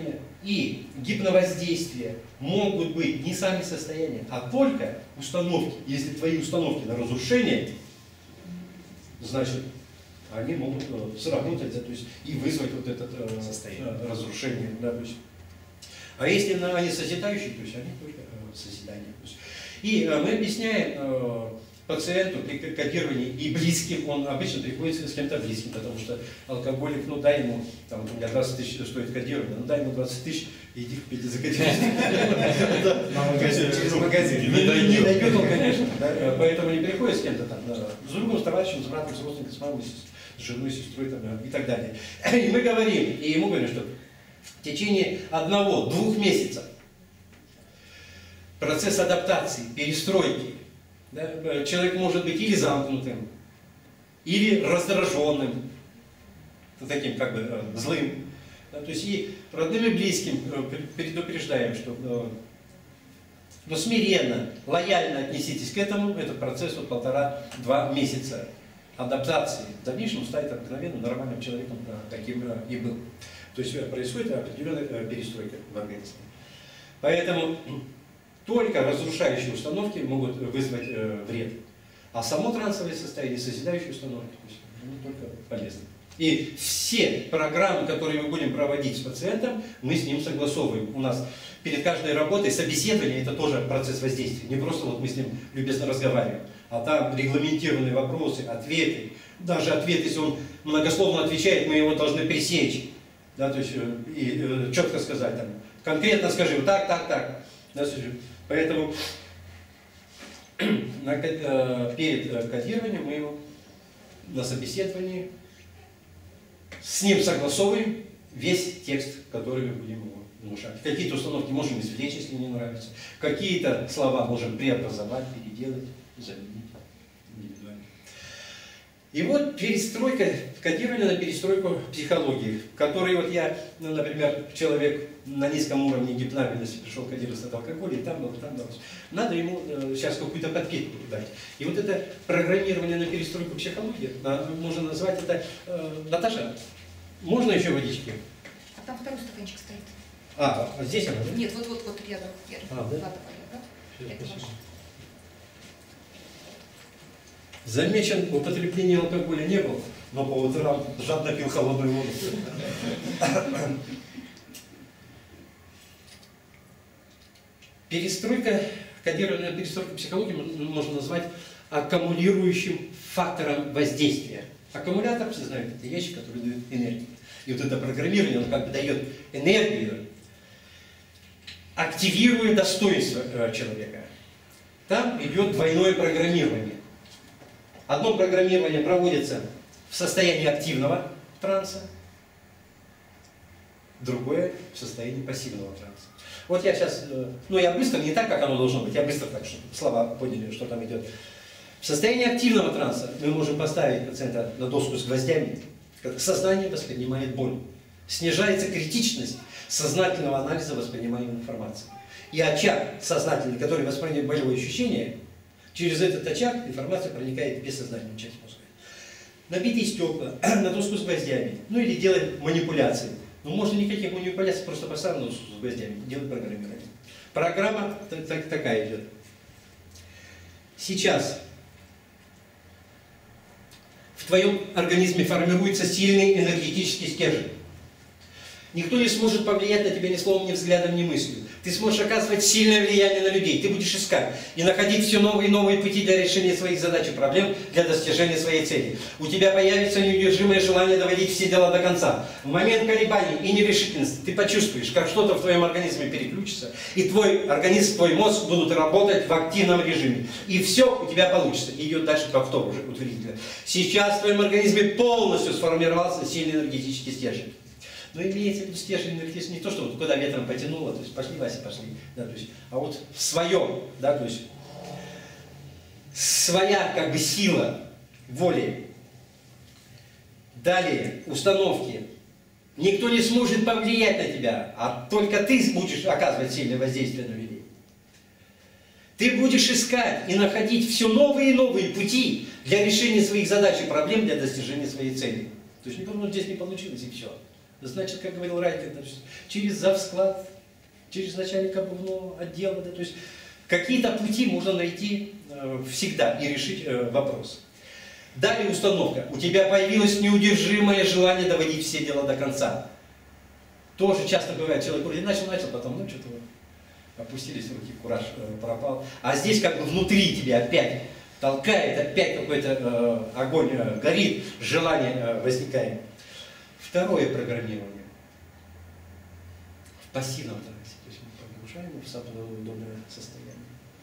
и гипновоздействие могут быть не сами состояния, а только установки. Если твои установки на разрушение, значит, они могут э, сработать, да, то есть, и вызвать вот это э, состояние разрушение. Да, то есть. А если на, они созидающие, то есть они только э, созидание. То есть. И э, мы объясняем э, пациенту при кодировании и близким, он обычно приходит с кем-то близким, потому что алкоголик, ну дай ему, там, у меня двадцать тысяч стоит кодирование, ну дай ему двадцать тысяч, иди купите за кодирование. Через магазин. Не дойдет он, конечно, поэтому не приходит с кем-то там, с другом, с товарищем, с братом, с родственником, с мамой, с женой, с сестрой и так далее. И мы говорим, и ему говорим, что в течение одного-двух месяцев процесс адаптации, перестройки, да, человек может быть или замкнутым, или раздраженным, таким как бы злым. Да, то есть и родным и близким предупреждаем, что но смиренно, лояльно отнеситесь к этому, этот процесс вот полтора-два месяца адаптации. В дальнейшем станет обыкновенным, нормальным человеком, каким и был. То есть происходит определенная перестройка в организме. Поэтому только разрушающие установки могут вызвать э, вред. А само трансовое состояние, созидающие установки, то есть, они только полезны. И все программы, которые мы будем проводить с пациентом, мы с ним согласовываем. У нас перед каждой работой собеседование, это тоже процесс воздействия. Не просто вот мы с ним любезно разговариваем, а там регламентированные вопросы, ответы. Даже ответ, если он многословно отвечает, мы его должны пресечь. Да, то есть и, и, четко сказать, там, конкретно скажи, так, так, так. Да, поэтому на, перед кодированием мы его на собеседовании с ним согласовываем весь текст, который мы будем ему внушать. Какие-то установки можем извлечь, если не нравится. Какие-то слова можем преобразовать, переделать, заменить индивидуально. И вот перестройка, кодирование на перестройку психологии, в которой вот я, ну, например, человек на низком уровне гипнабельности пришел кодироваться от алкоголя, и там было, там было. Надо ему э, сейчас какую-то подпитку дать. И вот это программирование на перестройку психологии, а, можно назвать это, э, Наташа, можно еще водички? А там второй стаканчик стоит. А, а здесь она, да? Нет, вот, вот, вот рядом. рядом. А, да? Ладно, да? Это ваше. Замечен употребление алкоголя не было, но по утрам жадно пил холодную воду. Перестройка, кодированная перестройка психологии можно назвать аккумулирующим фактором воздействия. Аккумулятор, все знают, это вещи, которые дают энергию. И вот это программирование, оно как бы дает энергию, активируя достоинство человека. Там идет двойное программирование. Одно программирование проводится в состоянии активного транса, другое в состоянии пассивного транса. Вот я сейчас, ну я быстро, не так, как оно должно быть, я быстро так, чтобы слова поняли, что там идет. В состоянии активного транса мы можем поставить пациента на доску с гвоздями, как сознание воспринимает боль. Снижается критичность сознательного анализа воспринимаемой информации. И очаг сознательный, который воспринимает болевое ощущение, через этот очаг информация проникает в бессознательную часть мозга. Набитые стекла, на доску с гвоздями, ну или делать манипуляции. Ну, можно никаких манипуляций, просто поставить на доску с гвоздями, делать программирование. Программа так, так, такая идет. Сейчас в твоем организме формируется сильный энергетический стержень. Никто не сможет повлиять на тебя ни словом, ни взглядом, ни мыслью. Ты сможешь оказывать сильное влияние на людей. Ты будешь искать и находить все новые и новые пути для решения своих задач и проблем, для достижения своей цели. У тебя появится неудержимое желание доводить все дела до конца. В момент колебаний и нерешительности ты почувствуешь, как что-то в твоем организме переключится, и твой организм, твой мозг будут работать в активном режиме. И все у тебя получится. И идет дальше повтор уже утвердительно. Сейчас в твоем организме полностью сформировался сильный энергетический стержень. Но имеется в виду стержень энергетический не то, что вот куда ветром потянуло, то есть пошли, Вася, пошли, да, то есть, а вот в своем, да, то есть своя как бы сила воли. Далее, установки. Никто не сможет повлиять на тебя, а только ты будешь оказывать сильное воздействие на людей. Ты будешь искать и находить все новые и новые пути для решения своих задач и проблем, для достижения своей цели. То есть, ну, здесь не получилось и все. значит, как говорил Райкин, через завсклад, через начальника обувного отдела, да, то есть какие-то пути можно найти э, всегда и решить э, вопрос. Далее установка. У тебя появилось неудержимое желание доводить все дела до конца. Тоже часто бывает, человек вроде начал, начал, потом, ну, что-то опустились руки, кураж э, пропал. А здесь как бы внутри тебя опять толкает, опять какой-то э, огонь э, горит, желание э, возникает. Второе программирование. В пассивном трансе. То есть мы погружаем его в самое удобное состояние.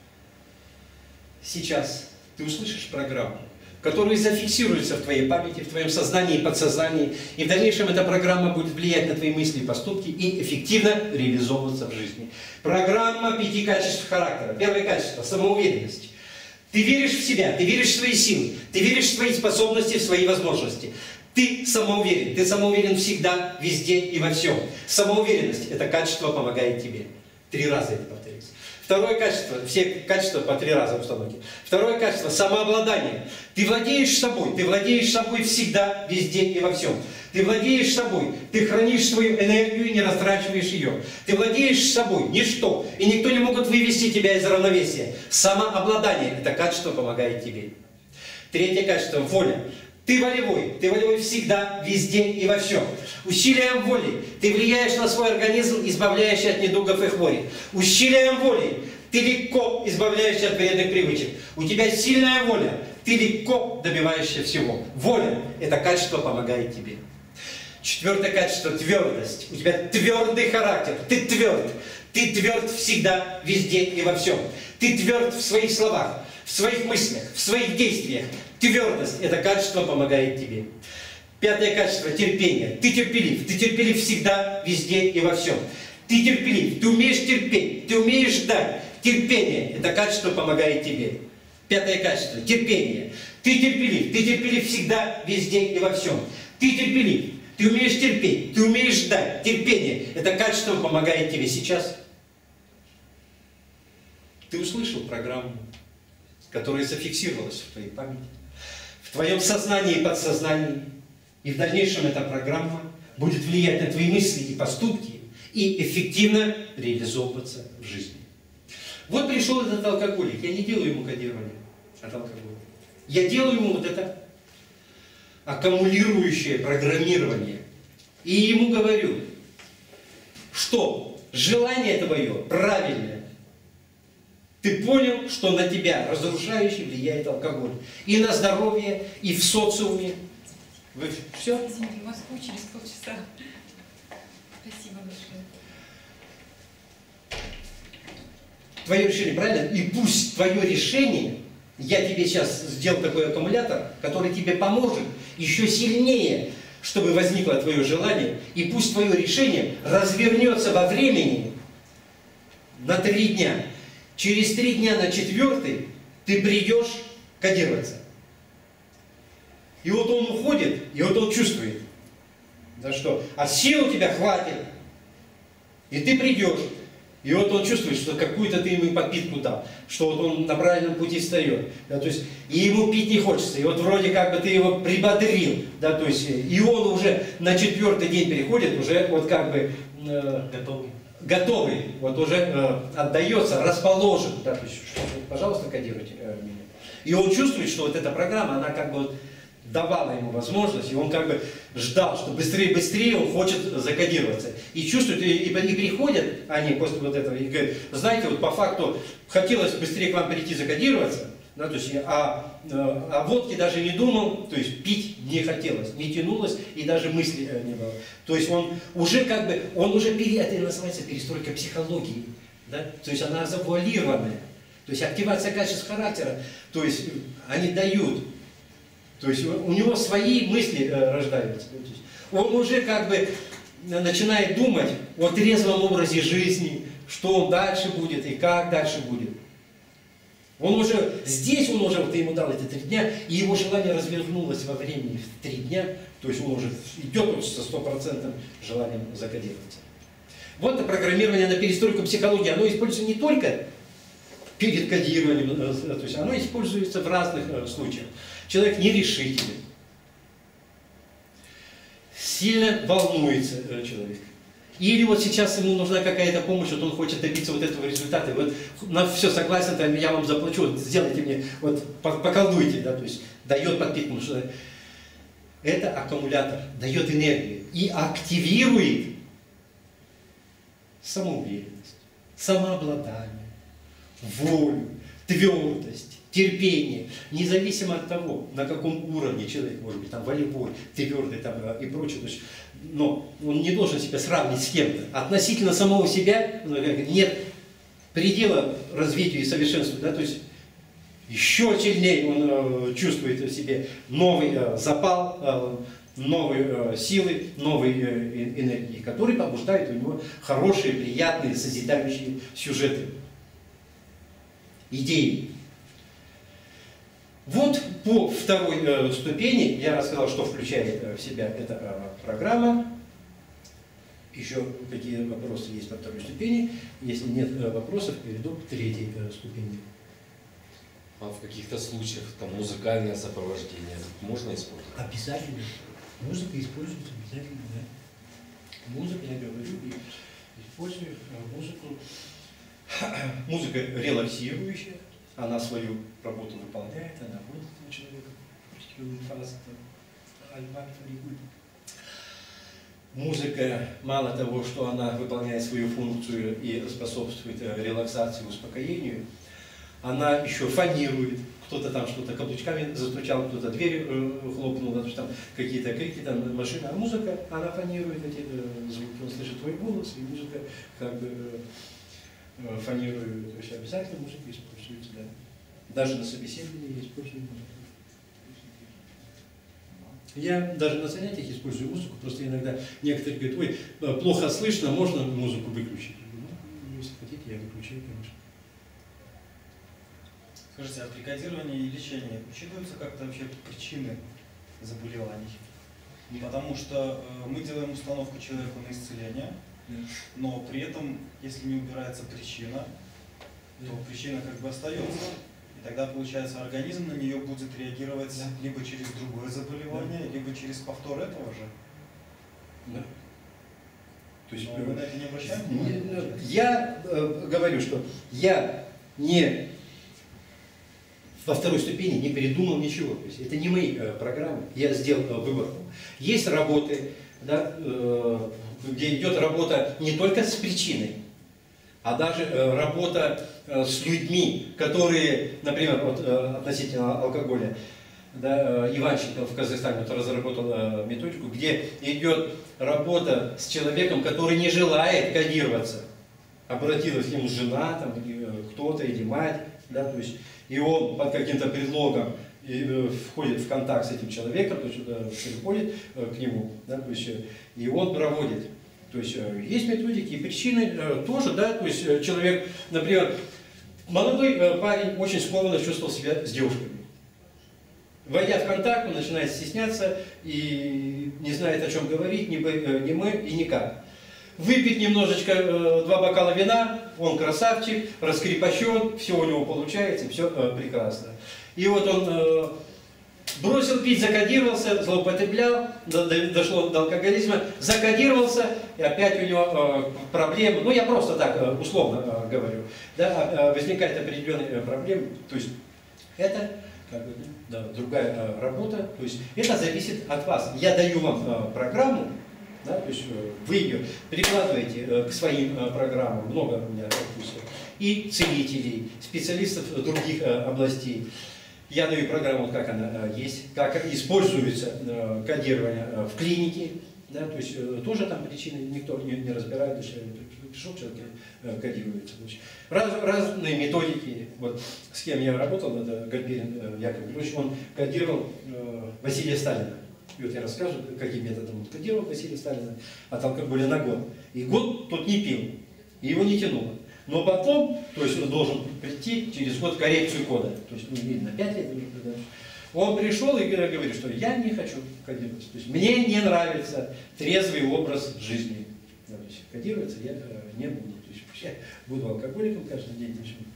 Сейчас ты услышишь программу, которые зафиксируются в твоей памяти, в твоем сознании и подсознании, и в дальнейшем эта программа будет влиять на твои мысли и поступки и эффективно реализовываться в жизни. Программа пяти качеств характера. Первое качество – самоуверенность. Ты веришь в себя, ты веришь в свои силы, ты веришь в свои способности, в свои возможности. Ты самоуверен, ты самоуверен всегда, везде и во всем. Самоуверенность – это качество помогает тебе. Три раза это повторится. Второе качество, все качества по три раза в установке. Второе качество – самообладание. Ты владеешь собой, ты владеешь собой всегда, везде и во всем. Ты владеешь собой, ты хранишь свою энергию и не растрачиваешь ее. Ты владеешь собой, ничто, и никто не может вывести тебя из равновесия. Самообладание – это качество помогает тебе. Третье качество – воля. Ты волевой, ты волевой всегда, везде и во всем. Усилием воли ты влияешь на свой организм, избавляешься от недугов и хворей. Усилием воли ты легко избавляешься от вредных привычек. У тебя сильная воля, ты легко добиваешься всего. Воля – это качество помогает тебе. Четвертое качество – твердость. У тебя твердый характер, ты тверд. Ты тверд всегда, везде и во всем. Ты тверд в своих словах, в своих мыслях, в своих действиях. Твердость – это качество помогает тебе. Пятое качество – терпение. Ты терпелив. Ты терпелив всегда, везде и во всем. Ты терпелив. Ты умеешь терпеть. Ты умеешь ждать. Терпение – это качество помогает тебе. Пятое качество – терпение. Ты терпелив. Ты терпелив всегда, везде и во всем. Ты терпелив. Ты умеешь терпеть. Ты умеешь ждать. Терпение – это качество помогает тебе сейчас. Ты услышал программу, которая зафиксировалась в твоей памяти, в твоем сознании и подсознании. И в дальнейшем эта программа будет влиять на твои мысли и поступки и эффективно реализовываться в жизни. Вот пришел этот алкоголик. Я не делаю ему кодирование от алкоголя. Я делаю ему вот это аккумулирующее программирование. И ему говорю, что желание твое правильное. Ты понял, что на тебя разрушающе влияет алкоголь. И на здоровье, и в социуме. Вы все? Извините, в Москву через полчаса. Спасибо большое. Твое решение, правильно? И пусть твое решение, я тебе сейчас сделал такой аккумулятор, который тебе поможет еще сильнее, чтобы возникло твое желание. И пусть твое решение развернется во времени на три дня. Через три дня на четвертый ты придешь кодироваться. И вот он уходит, и вот он чувствует, да что, а сил у тебя хватит, и ты придешь, и вот он чувствует, что какую-то ты ему подпитку дал, что вот он на правильном пути встает, да, то есть, и ему пить не хочется, и вот вроде как бы ты его прибодрил, да, то есть, и он уже на четвертый день переходит, уже вот как бы э, готовый. готовый, вот уже э, отдается, расположен, да, то есть, что, пожалуйста, кодируйте э, меня. И он чувствует, что вот эта программа, она как бы вот давала ему возможность, и он как бы ждал, что быстрее-быстрее он хочет закодироваться. И чувствует, и, и, и приходят они после вот этого, и говорят, знаете, вот по факту хотелось быстрее к вам прийти закодироваться, да, то есть, а, а водки даже не думал, то есть пить не хотелось, не тянулось, и даже мысли не было. То есть он уже как бы, он уже, пере, это называется перестройка психологии, да, то есть она завуалированная, то есть активация качеств характера, то есть они дают. То есть у него свои мысли э, рождаются. Он уже как бы начинает думать о трезвом образе жизни, что он дальше будет и как дальше будет. Он уже, здесь он уже, вот ты ему дал эти три дня, и его желание развернулось во времени в три дня, то есть он уже идет вот со стопроцентным желанием закодироваться. Вот это программирование на перестройку психологии, оно используется не только перед кодированием, то есть оно используется в разных случаях. Человек нерешительный, сильно волнуется э, человек. Или вот сейчас ему нужна какая-то помощь, вот он хочет добиться вот этого результата, вот на все согласен, там, я вам заплачу, вот, сделайте мне, вот поколдуйте, да, то есть дает подпитку, потому что это аккумулятор, дает энергию и активирует самоуверенность, самообладание, волю, твердость, терпение, независимо от того, на каком уровне человек, может быть, там волевой, твердый там, и прочее, то есть, но он не должен себя сравнить с кем-то. Относительно самого себя нет предела развитию и совершенству, да, то есть еще сильнее он э, чувствует в себе новый э, запал, э, новые э, силы, новые э, энергии, которые побуждают у него хорошие, приятные, созидающие сюжеты, идеи. Вот по второй э, ступени я рассказал, что включает э, в себя эта э, программа. Еще какие вопросы есть по второй ступени. Если нет э, вопросов, перейду к третьей э, ступени. А в каких-то случаях там музыкальное сопровождение можно использовать? Обязательно. Музыка используется обязательно, да. Музыка, я говорю, и использую э, музыку. Музыка релаксирующая. Она свою работу выполняет, она вводит на человека в определенную фазу альфа-регуль. Музыка, мало того, что она выполняет свою функцию и способствует релаксации и успокоению, она еще фонирует. Кто-то там что-то каблучками застучал, кто-то дверь хлопнул, потому что там какие-то крики, там машина. А музыка, она фонирует эти звуки, он слышит твой голос, и музыка как бы фонирует. То есть обязательно музыка используется, да. Даже на собеседовании я использую музыку. Я даже на занятиях использую музыку, просто иногда некоторые говорят, ой, плохо слышно, можно музыку выключить? Ну, если хотите, я выключаю, конечно. Скажите, а при кодировании и лечении учитываются как-то вообще причины заболеваний? Потому что э, мы делаем установку человеку на исцеление, но при этом, если не убирается причина, то причина как бы остается. И тогда, получается, организм на нее будет реагировать да. либо через другое заболевание, да. либо через повтор этого же. Да. То есть, но мы на это не обращаем внимания? Я э, говорю, что я не во второй ступени не придумал ничего. То есть это не мои э, программы. Я сделал э, выборку. Есть работы, да, э, где идет работа не только с причиной, а даже э, работа э, с людьми, которые, например, вот, э, относительно алкоголя, да, э, Иванченко в Казахстане вот, разработал э, методику, где идет работа с человеком, который не желает кодироваться. Обратилась к нему жена, там, или, э, кто-то, или мать, да, то есть, и он под каким-то предлогом и, э, входит в контакт с этим человеком, то есть, э, приходит э, к нему, да, то есть, э, и он проводит. То есть есть методики и причины э, тоже, да, то есть э, человек, например, молодой э, парень очень скованно чувствовал себя с девушками. Войдя в контакт, он начинает стесняться и не знает, о чем говорить, ни, э, ни мы и никак. Выпить немножечко, э, два бокала вина, он красавчик, раскрепощен, все у него получается, все э, прекрасно. И вот он э, бросил пить, закодировался, злоупотреблял, дошло до алкоголизма, закодировался, и опять у него э, проблемы. Ну, я просто так э, условно э, говорю. Да, э, возникает определенные проблемы. То есть это как бы, да, другая э, работа. То есть это зависит от вас. Я даю вам э, программу, да, то есть э, вы ее прикладываете э, к своим э, программам. Много у меня, допустим, и целителей, специалистов других э, областей. Я даю программу, как она э, есть, как используется э, кодирование э, в клинике, да, то есть э, тоже там причины никто не, не разбирает, то есть, пришел человек э, кодируется. То есть, раз, разные методики, вот с кем я работал, это Гальперин э, Яков Григорьевич, он кодировал э, Василия Сталина. И вот я расскажу, каким методом он кодировал Василия Сталина от алкоголя на год. И год тот не пил, и его не тянуло. Но потом, то есть он должен прийти через год коррекцию кода, то есть ну, на пять лет, да. Он пришел и говорит, что я не хочу кодироваться, то есть мне не нравится трезвый образ жизни. Да, то есть кодироваться я не буду, то есть я буду алкоголиком каждый день,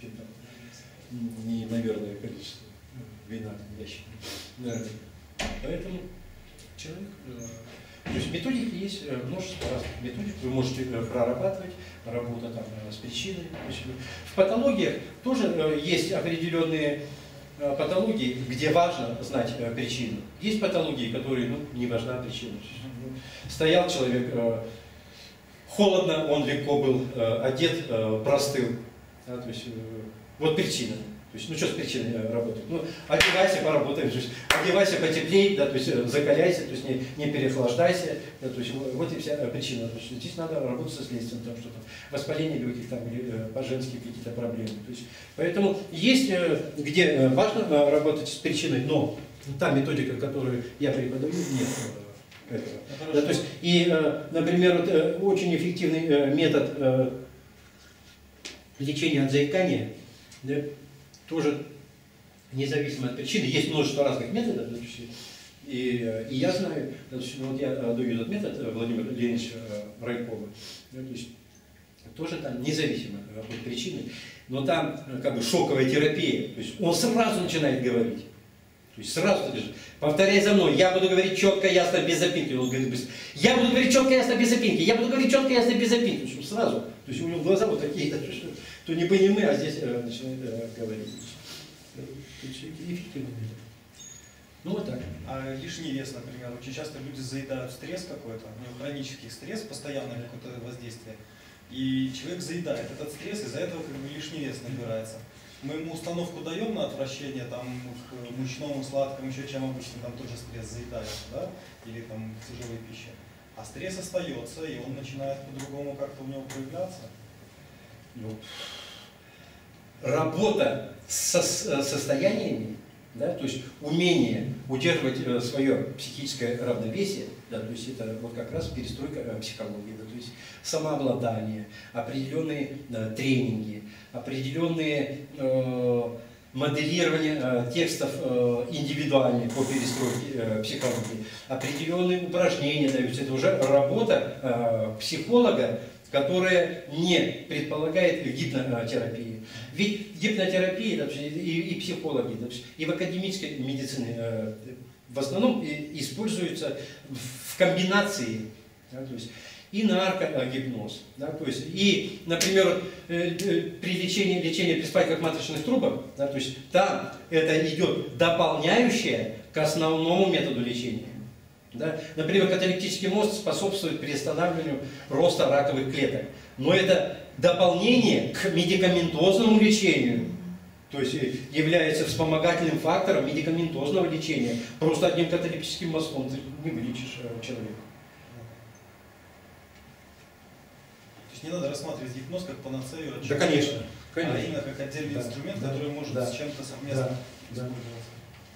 неимоверное количество вина в ящике. Да. Поэтому человек То есть методики есть множество разных методик, вы можете прорабатывать работу там, с причиной. В патологиях тоже есть определенные патологии, где важно знать причину. Есть патологии, которые ну, не важна причина. Стоял человек, холодно, он легко был одет, простыл. Да, то есть, вот причина. То есть, ну что с причиной работать? Ну, одевайся, поработаем, то есть, одевайся потеплее, да, то есть закаляйся, то есть не, не переохлаждайся, да, то есть вот и вся причина. То есть, здесь надо работать со следствием, потому что там воспаление легких, там, или по-женски какие-то проблемы. То есть, поэтому есть, где важно работать с причиной, но та методика, которую я преподаю, нет этого. Да, то есть, и, например, вот, очень эффективный метод лечения от заикания, да, тоже независимо от причины. Есть множество разных методов, и, и я знаю, вот я даю этот метод Владимира Леонидовича Райкова, то есть тоже там независимо от причины, но там как бы шоковая терапия, то есть он сразу начинает говорить. То есть сразу повторяй за мной, я буду говорить четко, ясно, без запинки. Он говорит быстро. Я буду говорить четко, ясно, без запинки. Я буду говорить четко, ясно, без запинки. Сразу. То есть у него глаза вот такие, да, что, то не понимаю, а здесь э, начинает э, говорить. Эффективно. Ну вот так. А лишний вес, например, очень часто люди заедают стресс какой-то, у него хронический стресс, постоянное какое-то воздействие, и человек заедает этот стресс, из-за этого как бы лишний вес набирается. Мы ему установку даем на отвращение там, к мучному, сладкому, еще чем обычно, там тоже стресс заедается, да? Или там к тяжелой пище. А стресс остается, и он начинает по-другому как-то у него проявляться. Ну, работа со состояниями, да, то есть умение удерживать свое психическое равновесие, да, то есть это вот как раз перестройка психологии, да, то есть самообладание, определенные да, тренинги, определенные э, моделирование э, текстов э, индивидуальных по перестройке э, психологии, определенные упражнения даются. Это уже работа э, психолога, которая не предполагает гипнотерапии. Ведь гипнотерапия и, и психологи, и в академической медицине э, в основном используются в комбинации. Да, то есть, и наркогипноз. Да, то есть, и, например, при лечении, лечении при спайках маточных трубок, да, то есть там это идет дополняющее к основному методу лечения. Да? Например, каталептический мост способствует перестанавливанию роста раковых клеток. Но это дополнение к медикаментозному лечению. То есть является вспомогательным фактором медикаментозного лечения. Просто одним каталептическим мостом ты не вылечишь человека. Не надо рассматривать гипноз как панацею, да, конечно, конечно. А именно как отдельный да, инструмент, да, который может да, с чем-то совместно да, использоваться.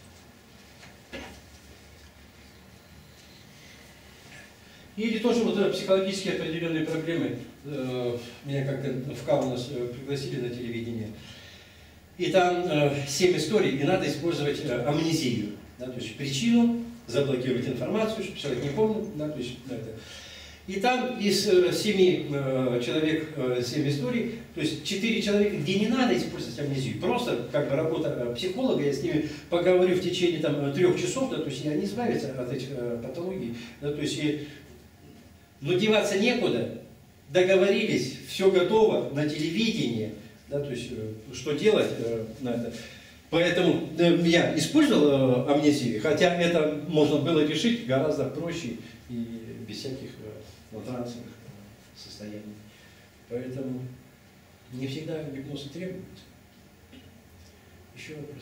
Или тоже вот психологические определенные проблемы. Меня как-то в Каунас пригласили на телевидение. И там семь историй, и надо использовать амнезию. Да, то есть причину, заблокировать информацию, чтобы человек не помнил. Да, то есть, это. И там из семи э, человек, э, семь историй, то есть четыре человека, где не надо использовать амнезию, просто как бы работа психолога, я с ними поговорю в течение там, трех часов, да, то есть они избавятся от этих э, патологий, да, то есть, и, но деваться некуда, договорились, все готово на телевидении, да, то есть э, что делать э, на это. Поэтому э, я использовал э, амнезию, хотя это можно было решить гораздо проще и без всяких в трансовых состояниях. Поэтому не всегда гипноз и требуется. Еще вопрос.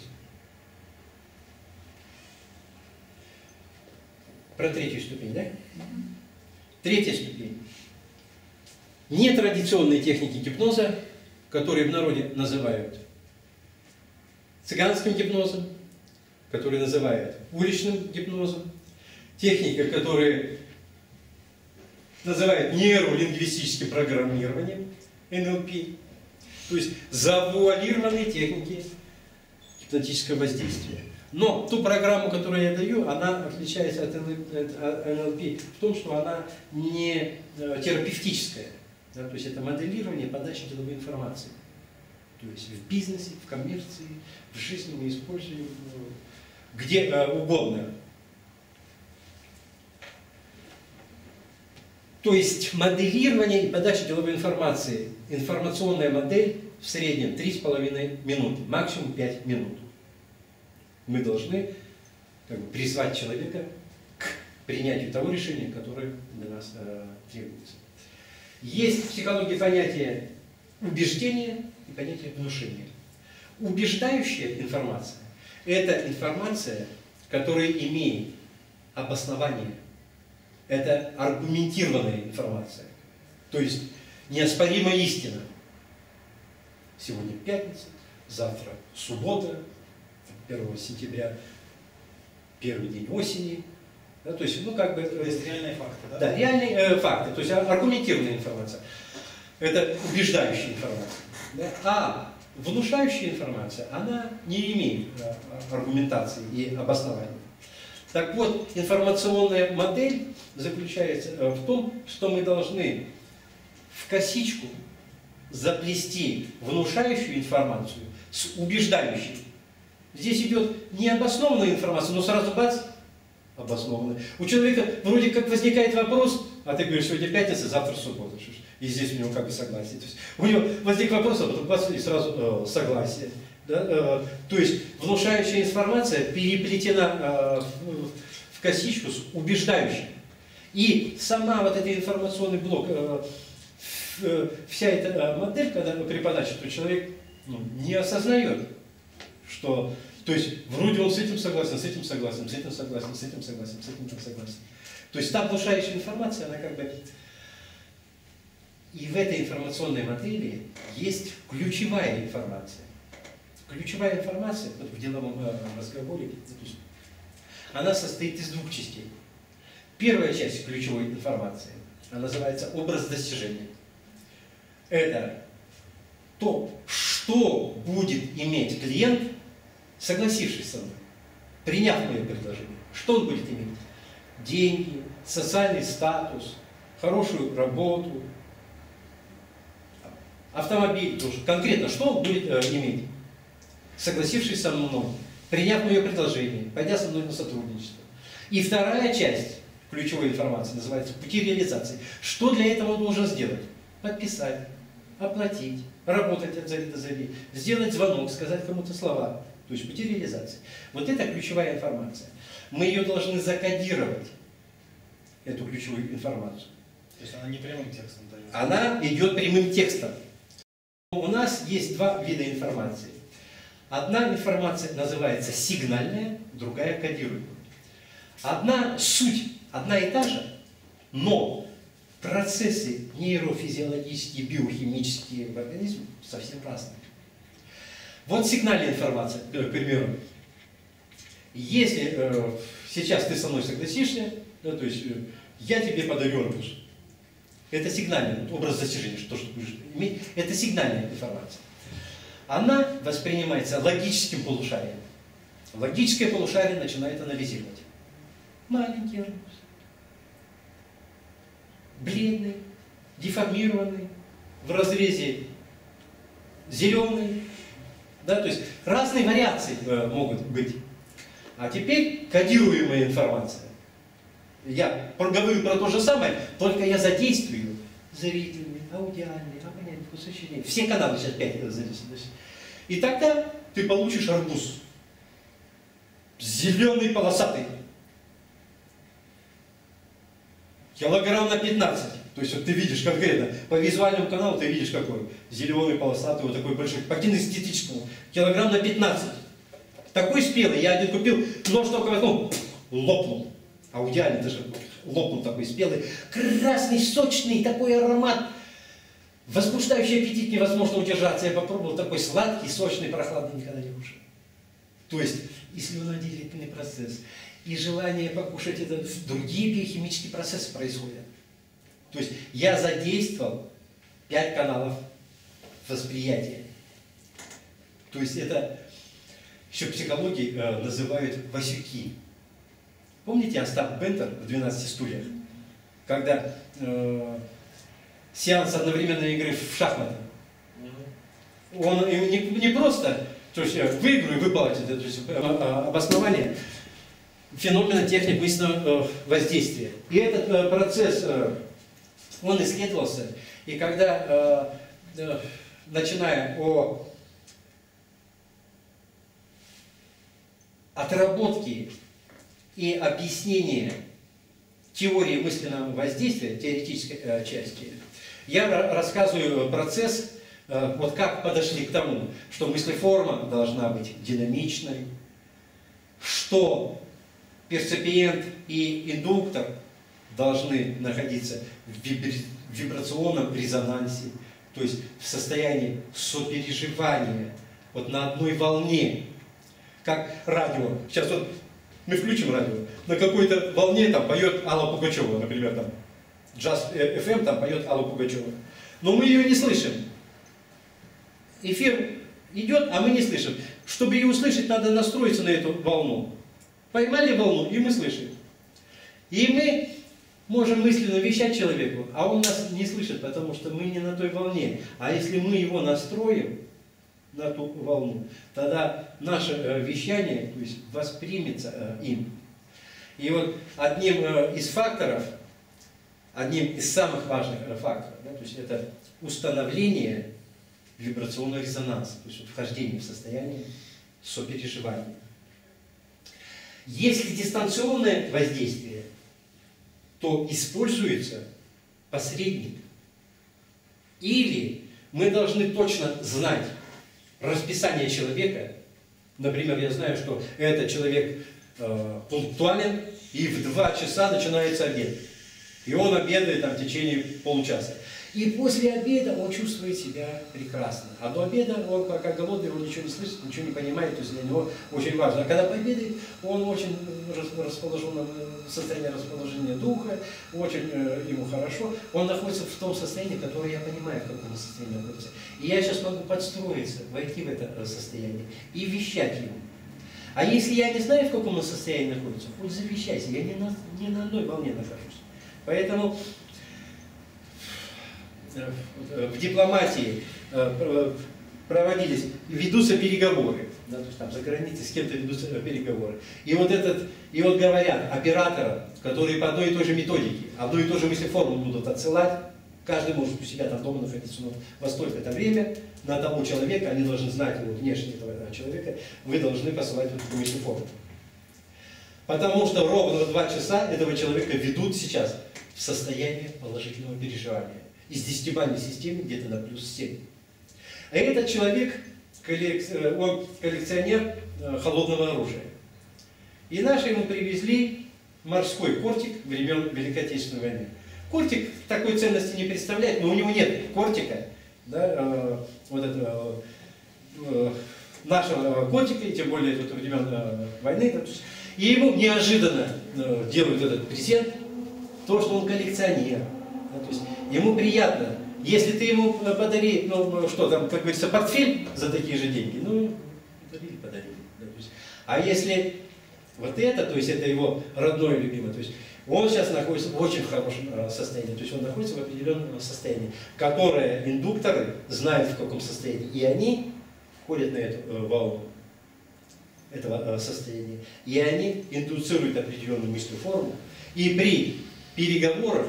Про третью ступень, да? Третья ступень. Нетрадиционные техники гипноза, которые в народе называют цыганским гипнозом, которые называют уличным гипнозом, техника, которые называют нейролингвистическим программированием, эн эл пи, то есть завуалированные техники гипнотического воздействия. Но ту программу, которую я даю, она отличается от эн эл пи в том, что она не терапевтическая, да, то есть это моделирование подачи деловой информации. То есть в бизнесе, в коммерции, в жизни мы используем где угодно. То есть моделирование и подача деловой информации. Информационная модель в среднем три с половиной минуты, максимум пять минут. Мы должны как бы призвать человека к принятию того решения, которое для нас э, требуется. Есть в психологии понятие убеждения и понятие внушения. Убеждающая информация – это информация, которая имеет обоснование. Это аргументированная информация. То есть неоспоримая истина. Сегодня пятница, завтра суббота, первого сентября, первый день осени. Да, то есть, ну, как бы... То есть реальные факты, да? Да, реальные э, факты, то есть аргументированная информация. Это убеждающая информация. Да? А внушающая информация, она не имеет э, аргументации и обоснования. Так вот, информационная модель заключается э, в том, что мы должны в косичку заплести внушающую информацию с убеждающей. Здесь идет необоснованная информация, но сразу бац, обоснованная. У человека вроде как возникает вопрос, а ты говоришь, сегодня пятница, завтра суббота. И здесь у него как бы согласие. То есть у него возник вопрос, а потом бац, и сразу э, согласие. Да? Э, то есть внушающая информация переплетена э, в, в косичку с убеждающей. И сама вот этот информационный блок, э, э, вся эта э, модель, когда при подаче, то человек ну, не осознает, что, то есть, вроде он с этим согласен, с этим согласен, с этим согласен, с этим согласен, с этим согласен. То есть, та внушающая информация, она как бы... И в этой информационной модели есть ключевая информация. Ключевая информация, вот в деловом разговоре, она состоит из двух частей. Первая часть ключевой информации, она называется образ достижения. Это то, что будет иметь клиент, согласившись со мной, приняв мое предложение. Что он будет иметь? Деньги, социальный статус, хорошую работу, автомобиль. Тоже. Конкретно, что он будет э, иметь? Согласившись со мной, приняв мое предложение, пойдя со мной на сотрудничество. И вторая часть ключевой информации называется пути реализации. Что для этого он должен сделать? Подписать, оплатить, работать от зари до зари, сделать звонок, сказать кому-то слова. То есть пути реализации. Вот это ключевая информация. Мы ее должны закодировать, эту ключевую информацию. То есть она не прямым текстом дается? Она идет прямым текстом. У нас есть два вида информации. Одна информация называется сигнальная, другая кодируемая. Одна суть, одна и та же, но процессы нейрофизиологические, биохимические в организме совсем разные. Вот сигнальная информация, к примеру. Если э, сейчас ты со мной согласишься, да, то есть э, я тебе подарю арбуз. Это сигнальный образ достижения, что, что будешь иметь. Это сигнальная информация. Она воспринимается логическим полушарием. Логическое полушарие начинает анализировать. Маленький арбуз. Бледный, деформированный, в разрезе зеленый. Да, то есть разные вариации э, могут быть. А теперь кодируемая информация. Я говорю про то же самое, только я задействую зрительный, аудиальный, обонятельный, вкус ощущения. Все каналы сейчас пять задействуют. И тогда ты получишь арбуз. Зеленый, полосатый. Килограмм на пятнадцать. То есть вот ты видишь конкретно, по визуальному каналу ты видишь какой. Зеленый, полосатый, вот такой большой. По кинестетическому. Килограмм на пятнадцать. Такой спелый. Я один купил, нож только возьму, лопнул. Аудиальный даже лопнул такой спелый. Красный, сочный, такой аромат. Возбуждающий аппетит, невозможно удержаться. Я попробовал такой сладкий, сочный, прохладный, никогда не кушал. То есть и слюноотделительный процесс, и желание покушать, это другие биохимические процессы происходят. То есть я задействовал пять каналов восприятия. То есть это еще в психологии э, называют Васюки. Помните Остап Бендер в «двенадцати стульях»? Когда э, сеанс одновременной игры в шахматы. Он не, не просто, то есть выиграю, выплатить, то есть обоснование феномена техник мысленного воздействия. И этот процесс он исследовался, и когда, э, э, начиная о отработке и объяснении теории мысленного воздействия, теоретической э, части, я рассказываю процесс, э, вот как подошли к тому, что мыслеформа должна быть динамичной, что перцепиент и индуктор должны находиться в вибри... вибрационном резонансе, то есть в состоянии сопереживания, вот на одной волне, как радио. Сейчас вот мы включим радио, на какой-то волне там поет Алла Пугачева, например, там Джаз эф эм там поет Алла Пугачева, но мы ее не слышим. Эфир идет, а мы не слышим. Чтобы ее услышать, надо настроиться на эту волну. Поймали волну, и мы слышим. И мы можем мысленно вещать человеку, а он нас не слышит, потому что мы не на той волне. А если мы его настроим на ту волну, тогда наше э, вещание, то есть, воспримется э, им. И вот одним э, из факторов, одним из самых важных э, факторов, да, то есть это установление вибрационного резонанса, то есть вот вхождение в состояние сопереживания. Если дистанционное воздействие, то используется посредник. Или мы должны точно знать расписание человека. Например, я знаю, что этот человек э, пунктуален, и в два часа начинается обед. И он обедает там, в течение получаса. И после обеда он чувствует себя прекрасно. А до обеда он пока голодный, он ничего не слышит, ничего не понимает, то есть для него очень важно. А когда пообедает, он очень расположен, в состоянии расположения духа, очень э, ему хорошо. Он находится в том состоянии, которое я понимаю, в каком состоянии находится. И я сейчас могу подстроиться, войти в это состояние и вещать ему. А если я не знаю, в каком он состоянии находится, хоть завещайся, я не на, не на одной волне нахожусь. Поэтому в дипломатии проводились, ведутся переговоры, да, то есть там за границей с кем-то ведутся переговоры. И вот, этот, и вот говорят операторам, которые по одной и той же методике, одну и ту же мыслеформу будут отсылать, каждый может у себя там дома находиться, но во столько-то время на того человека, они должны знать его внешне этого человека, вы должны посылать вот эту мыслеформу. Потому что ровно в два часа этого человека ведут сейчас в состояние положительного переживания. Из десятибалльной системы где-то на плюс семь. А этот человек, он коллекционер холодного оружия. И наши ему привезли морской кортик времен Великой Отечественной войны. Кортик такой ценности не представляет, но у него нет кортика, да, э, вот этого э, нашего кортика, и тем более вот, времен э, войны. Да, и ему неожиданно э, делают этот презент, то, что он коллекционер. Да, то есть ему приятно. Если ты ему подари, ну что там, как говорится, портфель за такие же деньги, ну, подарили, подарили. Да, то есть, а если вот это, то есть это его родной любимый, то есть он сейчас находится в очень хорошем состоянии, то есть он находится в определенном состоянии, которое индукторы знают в каком состоянии, и они ходят на эту волну этого состояния, и они индуцируют определенную мыслеформу, и при переговорах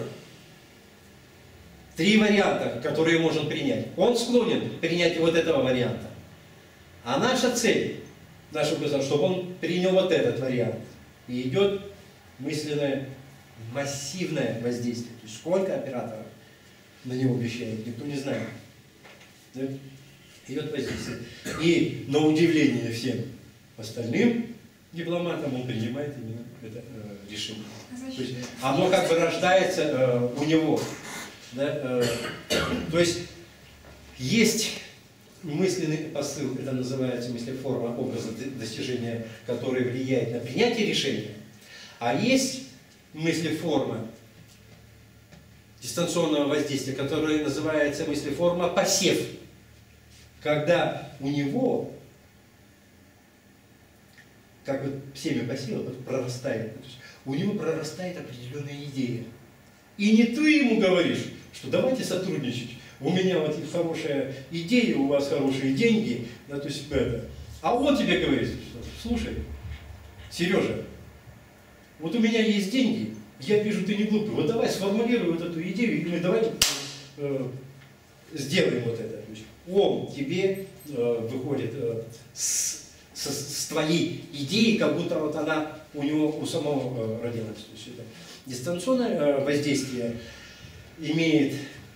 три варианта, которые можно принять. Он склонен к принятию вот этого варианта. А наша цель, наша указание, чтобы он принял вот этот вариант. И идет мысленное массивное воздействие. То есть сколько операторов на него вещает, никто не знает. Да? Идет воздействие. И на удивление всем остальным дипломатам он принимает именно это э, решение. То есть оно как бы рождается э, у него. Да, э, то есть есть мысленный посыл, это называется мыслеформа образа достижения, который влияет на принятие решения, а есть мыслеформа дистанционного воздействия, которая называется мыслеформа посев, когда у него как бы семя посева прорастает, то есть у него прорастает определенная идея. И не ты ему говоришь, что давайте сотрудничать, у меня вот хорошая идея, у вас хорошие деньги, да, то есть это. А он тебе говорит, что, слушай, Сережа, вот у меня есть деньги, я вижу, ты не глупый, вот давай сформулируй вот эту идею, и мы давай э, сделаем вот это. Он тебе э, выходит э, с, с, с твоей идеей, как будто вот она у него у самого э, родилась. То есть это дистанционное э, воздействие имеет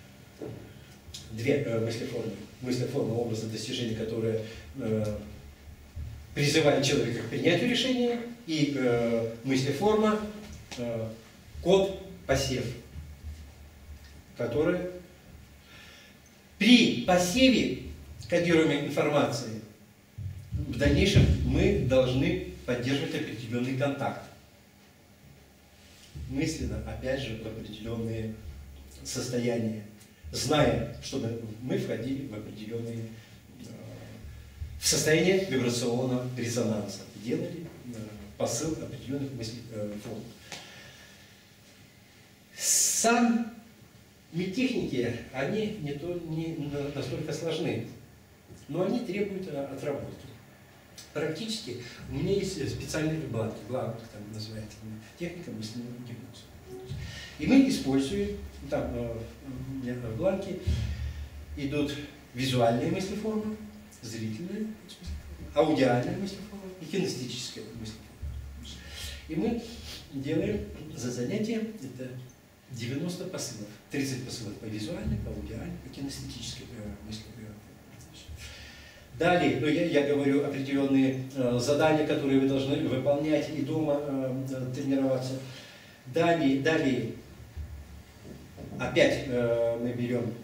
две э, мыслеформы. Мыслеформа образа достижения, которая э, призывает человека к принятию решения, и э, мыслеформа э, код посев, который при посеве кодируемой информации в дальнейшем мы должны поддерживать определенный контакт. Мысленно, опять же, в определенные состояния, зная, чтобы мы входили в определенные, в состояние вибрационного резонанса, делали посыл определенных мыслеформ. Сами техники, они не, то, не настолько сложны, но они требуют отработки. Практически у меня есть специальные бланки, бланк там называется, техника мысленного гипноза. И мы используем, там у меня в бланке идут визуальные мыслеформы, зрительные мыслеформы, аудиальные мыслеформы и кинестетические мыслеформы. И мы делаем за занятие это девяносто посылов. тридцать посылов по визуальной, по аудиальной, по кинестетической мысли. Далее, ну, я, я говорю определенные э, задания, которые вы должны выполнять и дома э, тренироваться. Далее, далее опять э, мы берем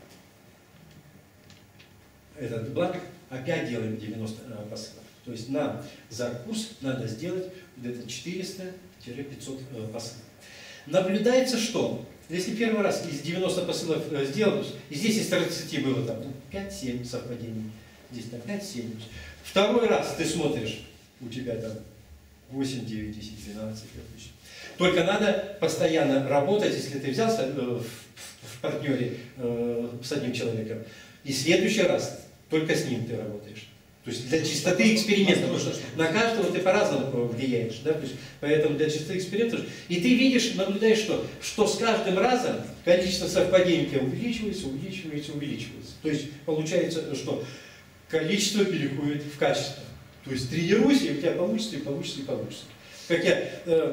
этот бланк, опять делаем девяносто э, посылов. То есть нам за курс надо сделать где-то четыреста-пятьсот э, посылов. Наблюдается, что если первый раз из девяноста посылов э, сделал, и здесь из тридцати было там пять-семь совпадений, здесь там пять-семь. Второй раз ты смотришь, у тебя там восемь, девять, десять, двенадцать. Только надо постоянно работать, если ты взялся э, в, в партнере э, с одним человеком, и в следующий раз только с ним ты работаешь. То есть для чистоты эксперимента, потому что на каждого ты по-разному влияешь, да? То есть, поэтому для чистоты эксперимента, и ты видишь, наблюдаешь, что, что с каждым разом количество совпадений у тебя увеличивается, увеличивается, увеличивается. То есть получается, что количество переходит в качество. То есть тренируйся, и у тебя получится, и получится, и получится. Как я, э,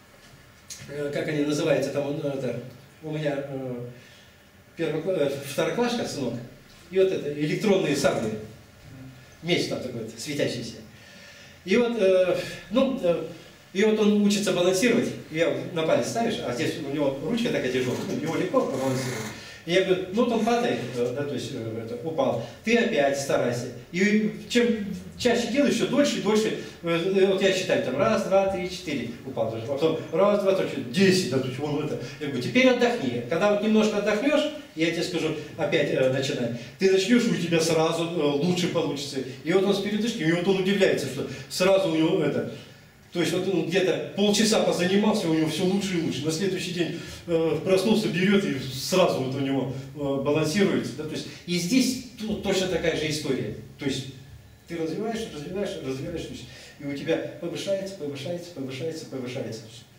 э, как они называются, там, это, у меня э, первокласс, э, второклашка, сынок, и вот это, электронные сабли. Меч там такой светящийся. И вот, э, ну, э, и вот он учится балансировать. Я вот на палец ставишь, а здесь у него ручка такая тяжелая, его легко балансировать. И я говорю, ну вот он падает, э, да, то есть э, это, упал. Ты опять старайся. И чем чаще делаешь, еще дольше и дольше. Э, вот я считаю, там раз, два, три, четыре упал даже. Потом раз, два, три, десять, да, то есть он это. Я говорю, теперь отдохни. Когда вот немножко отдохнешь, я тебе скажу, опять э, начинай. Ты начнешь, и у тебя сразу э, лучше получится. И вот он с передышкой, и вот он удивляется, что сразу у него это. То есть вот он где-то полчаса позанимался, у него все лучше и лучше. На следующий день э, проснулся, берет и сразу вот у него э, балансируется. Да? То есть, и здесь ну, точно такая же история. То есть ты развиваешь, развиваешь, развиваешь, и у тебя повышается, повышается, повышается, повышается.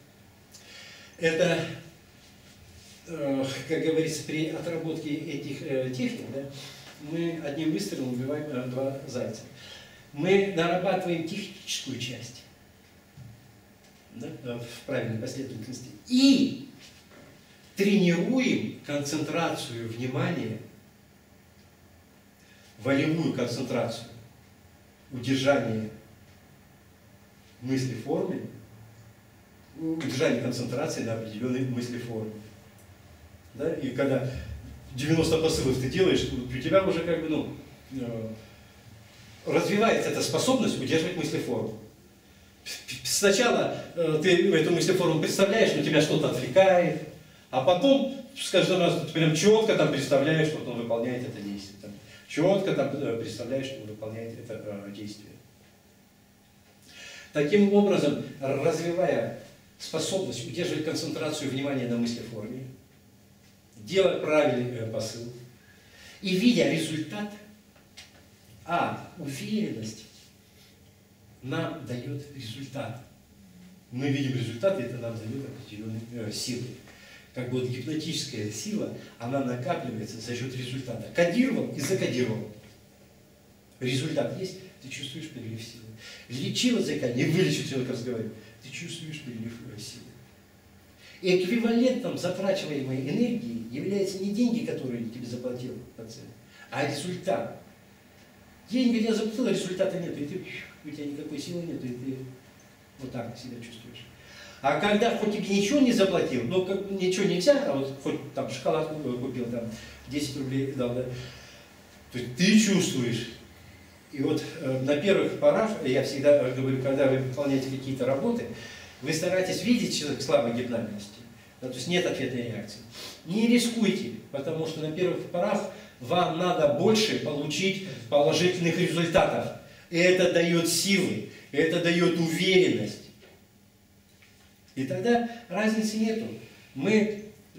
Это, э, как говорится, при отработке этих э, техник, да, мы одним выстрелом убиваем э, два зайца. Мы нарабатываем техническую часть. Да, в правильной последовательности. И тренируем концентрацию внимания, волевую концентрацию, удержание мысли формы, удержание концентрации на определенной мысли форме. Да? И когда девяносто посылов ты делаешь, у тебя уже как бы, ну, развивается эта способность удерживать мысли форму. Сначала э, ты эту мыслеформу представляешь, но тебя что-то отвлекает, а потом с каждым разом ты прям четко там представляешь, что он выполняет это действие. Там, четко там э, представляешь, что он выполняет это э, действие. Таким образом, развивая способность удерживать концентрацию внимания на мыслеформе, делать правильный э, посыл и видя результат, а уверенность нам дает результат. мы видим результаты, это нам дает определенные э, силы. Как бы вот гипнотическая сила, она накапливается за счет результата. Кодировал и закодировал. Результат есть, ты чувствуешь прилив силы. Лечил от заикания, не вылечил человека, разговаривает, ты чувствуешь прилив силы. Эквивалентом затрачиваемой энергии являются не деньги, которые тебе заплатил пациент, а результат. Деньги я заплатил, а результата нет, и ты, у тебя никакой силы нет, и ты вот так себя чувствуешь. А когда хоть тебе ничего не заплатил, но как, ничего нельзя, а вот хоть там шоколадку купил, там десять рублей дал, да, то есть ты чувствуешь. И вот э, на первых порах, я всегда говорю, когда вы выполняете какие-то работы, вы стараетесь видеть человека слабой гипнальности, да, то есть нет ответной реакции. Не рискуйте, потому что на первых порах вам надо больше получить положительных результатов. И это дает силы, это дает уверенность. И тогда разницы нету. Мы,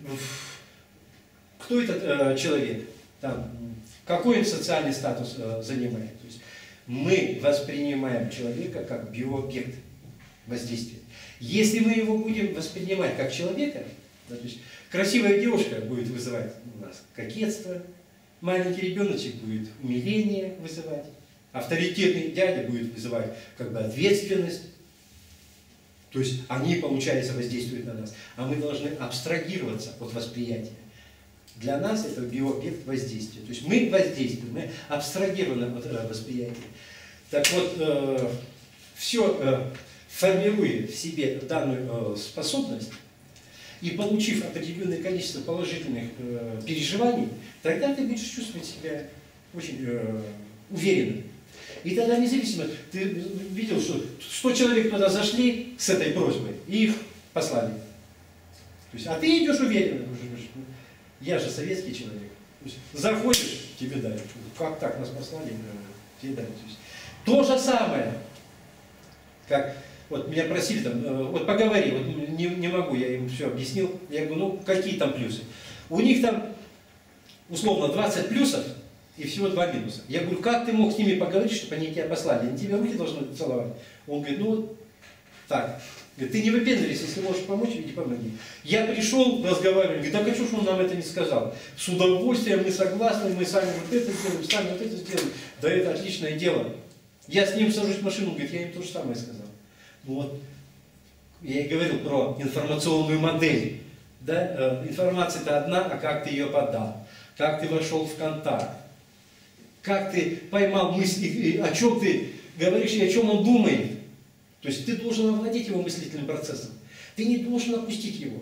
кто этот э, человек, там, какой он социальный статус э, занимает. То есть мы воспринимаем человека как биообъект воздействия. Если мы его будем воспринимать как человека, да, то есть красивая девушка будет вызывать у нас кокетство, маленький ребеночек будет умиление вызывать, авторитетный дядя будет вызывать как бы ответственность. То есть они, получается, воздействуют на нас. А мы должны абстрагироваться от восприятия. Для нас это биообъект воздействия. То есть мы воздействуем, мы абстрагированы от э, восприятия. Так вот, э, все, э, формируя в себе данную э, способность и получив определенное количество положительных э, переживаний, тогда ты будешь чувствовать себя очень э, уверенно. И тогда независимо, ты видел, что сто человек туда зашли с этой просьбой, и их послали. То есть, а ты идешь уверенно. Я же советский человек. То есть, заходишь, тебе дают. Как так нас послали, тебе дают. То, есть, то же самое, как вот меня просили, там, вот поговори, вот не, не могу, я им все объяснил. Я говорю, ну какие там плюсы? У них там условно двадцать плюсов, и всего два минуса. Я говорю, как ты мог с ними поговорить, чтобы они тебя послали? Они тебе руки должны целовать. Он говорит, ну, так. Говорит, ты не выпендривайся, если можешь помочь, иди помоги. Я пришел, разговариваю, говорит, так а что ж он нам это не сказал? С удовольствием, мы согласны, мы сами вот это сделаем, сами вот это сделаем. Да это отличное дело. Я с ним сажусь в машину, говорит, я им то же самое сказал. Ну вот, я и говорил про информационную модель. Да? Информация-то одна, а как ты ее подал? Как ты вошел в контакт? Как ты поймал мысли, о чем ты говоришь и о чем он думает. То есть ты должен овладеть его мыслительным процессом. Ты не должен опустить его.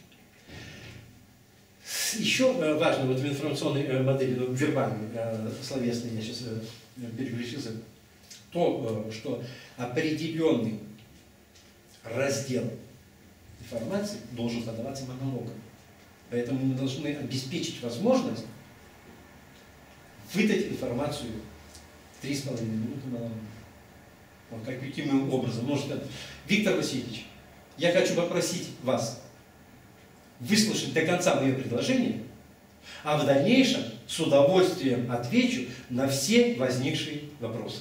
Еще важно вот в информационной модели, ну, вербальной, словесной, я сейчас переключился, то, что определенный раздел информации должен подаваться монологом. Поэтому мы должны обеспечить возможность выдать информацию три с половиной минуты монологом. Вот каким образом? Может, это... Виктор Васильевич, я хочу попросить вас выслушать до конца мое предложение, а в дальнейшем с удовольствием отвечу на все возникшие вопросы.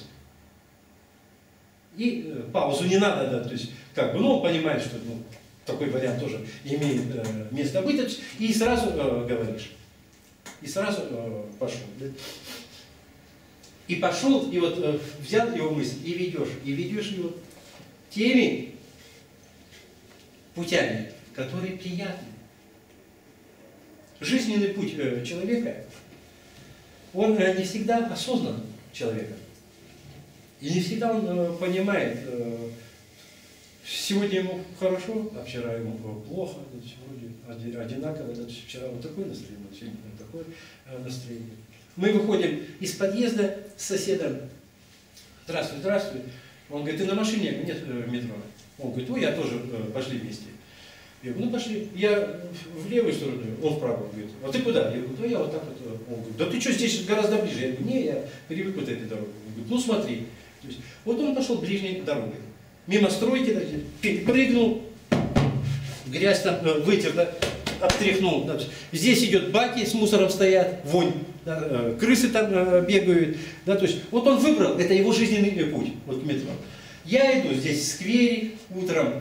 И э, паузу не надо, да, то есть, как бы, ну, он понимает, что ну, такой вариант тоже имеет э, место быть, и сразу э, говоришь. И сразу э, пошел. Да? И пошел, и вот э, взял его мысль, и ведешь, и ведешь его теми путями, которые приятны. Жизненный путь э, человека, он э, не всегда осознан человеком. И не всегда он э, понимает, э, сегодня ему хорошо, а вчера ему плохо, вроде одинаково, вчера вот такое настроение, сегодня такое э, настроение. Мы выходим из подъезда с соседом. Здравствуй, здравствуй. Он говорит, ты на машине? Нет, в метро. Он говорит, ой, я тоже, пошли вместе. Я говорю, ну пошли. Я в левую сторону, он в правую. Говорит, а ты куда? Я говорю, да я вот так вот. Он говорит, да ты что, здесь гораздо ближе. Я говорю, не, я привык вот этой дорогой. Он говорит, ну смотри. То есть, вот он пошел ближней дорогой. Мимо стройки, прыгнул, грязь там вытер, да, обтряхнул. Да. Здесь идет баки с мусором стоят, вонь. Да, крысы там э, бегают, да, то есть вот он выбрал, это его жизненный путь, вот к метро. Я иду здесь в сквере, утром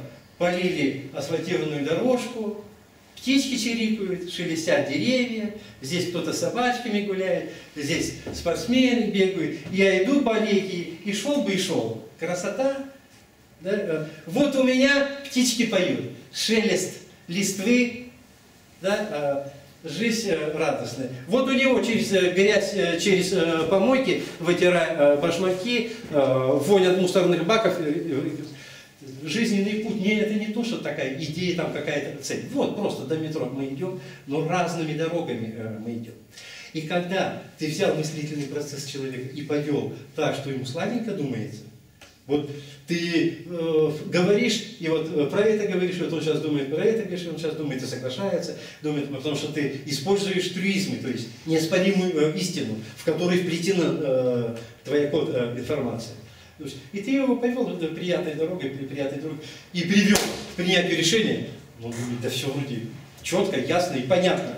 полили асфальтированную дорожку, птички чирикают, шелестят деревья, здесь кто-то с собачками гуляет, здесь спортсмены бегают. Я иду по аллее и шел бы и шел. Красота. Да? Вот у меня птички поют, шелест листвы, да? Жизнь радостная. Вот у него через грязь, через помойки, вытирая башмаки, вонь от мусорных баков, жизненный путь. Не, это не то, что такая идея, там какая-то цель. Вот просто до метро мы идем, но разными дорогами мы идем. И когда ты взял мыслительный процесс человека и повел так, что ему сладенько думается, вот ты э, говоришь, и вот про это говоришь, вот он сейчас думает, про это говоришь, он сейчас думает и соглашается, думает, потому что ты используешь трюизмы, то есть неоспоримую э, истину, в которой вплетена э, твоя код э, информация. И ты его повел приятной дорогой, приятной дорогой, и привел к принятию решения. Он говорит, да все вроде четко, ясно и понятно.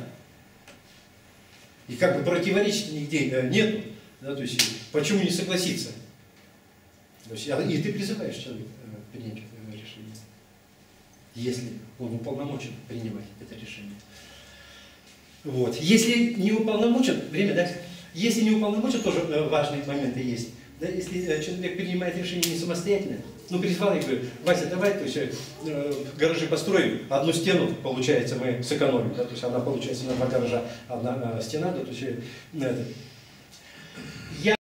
И как бы противоречия нигде э, нету, да, то есть почему не согласиться? То есть, и ты призываешь человека принять решение, если он уполномочен принимать это решение. Вот. Если не уполномочен, время, да? Если не уполномочен, тоже важные моменты есть. Да? Если человек принимает решение не самостоятельно, ну, призвал и говорю, Вася, давай, то есть, э, гаражи построим, одну стену, получается, мы сэкономим, да? То есть она получается на два гаража, одна э, стена, да? То есть, э,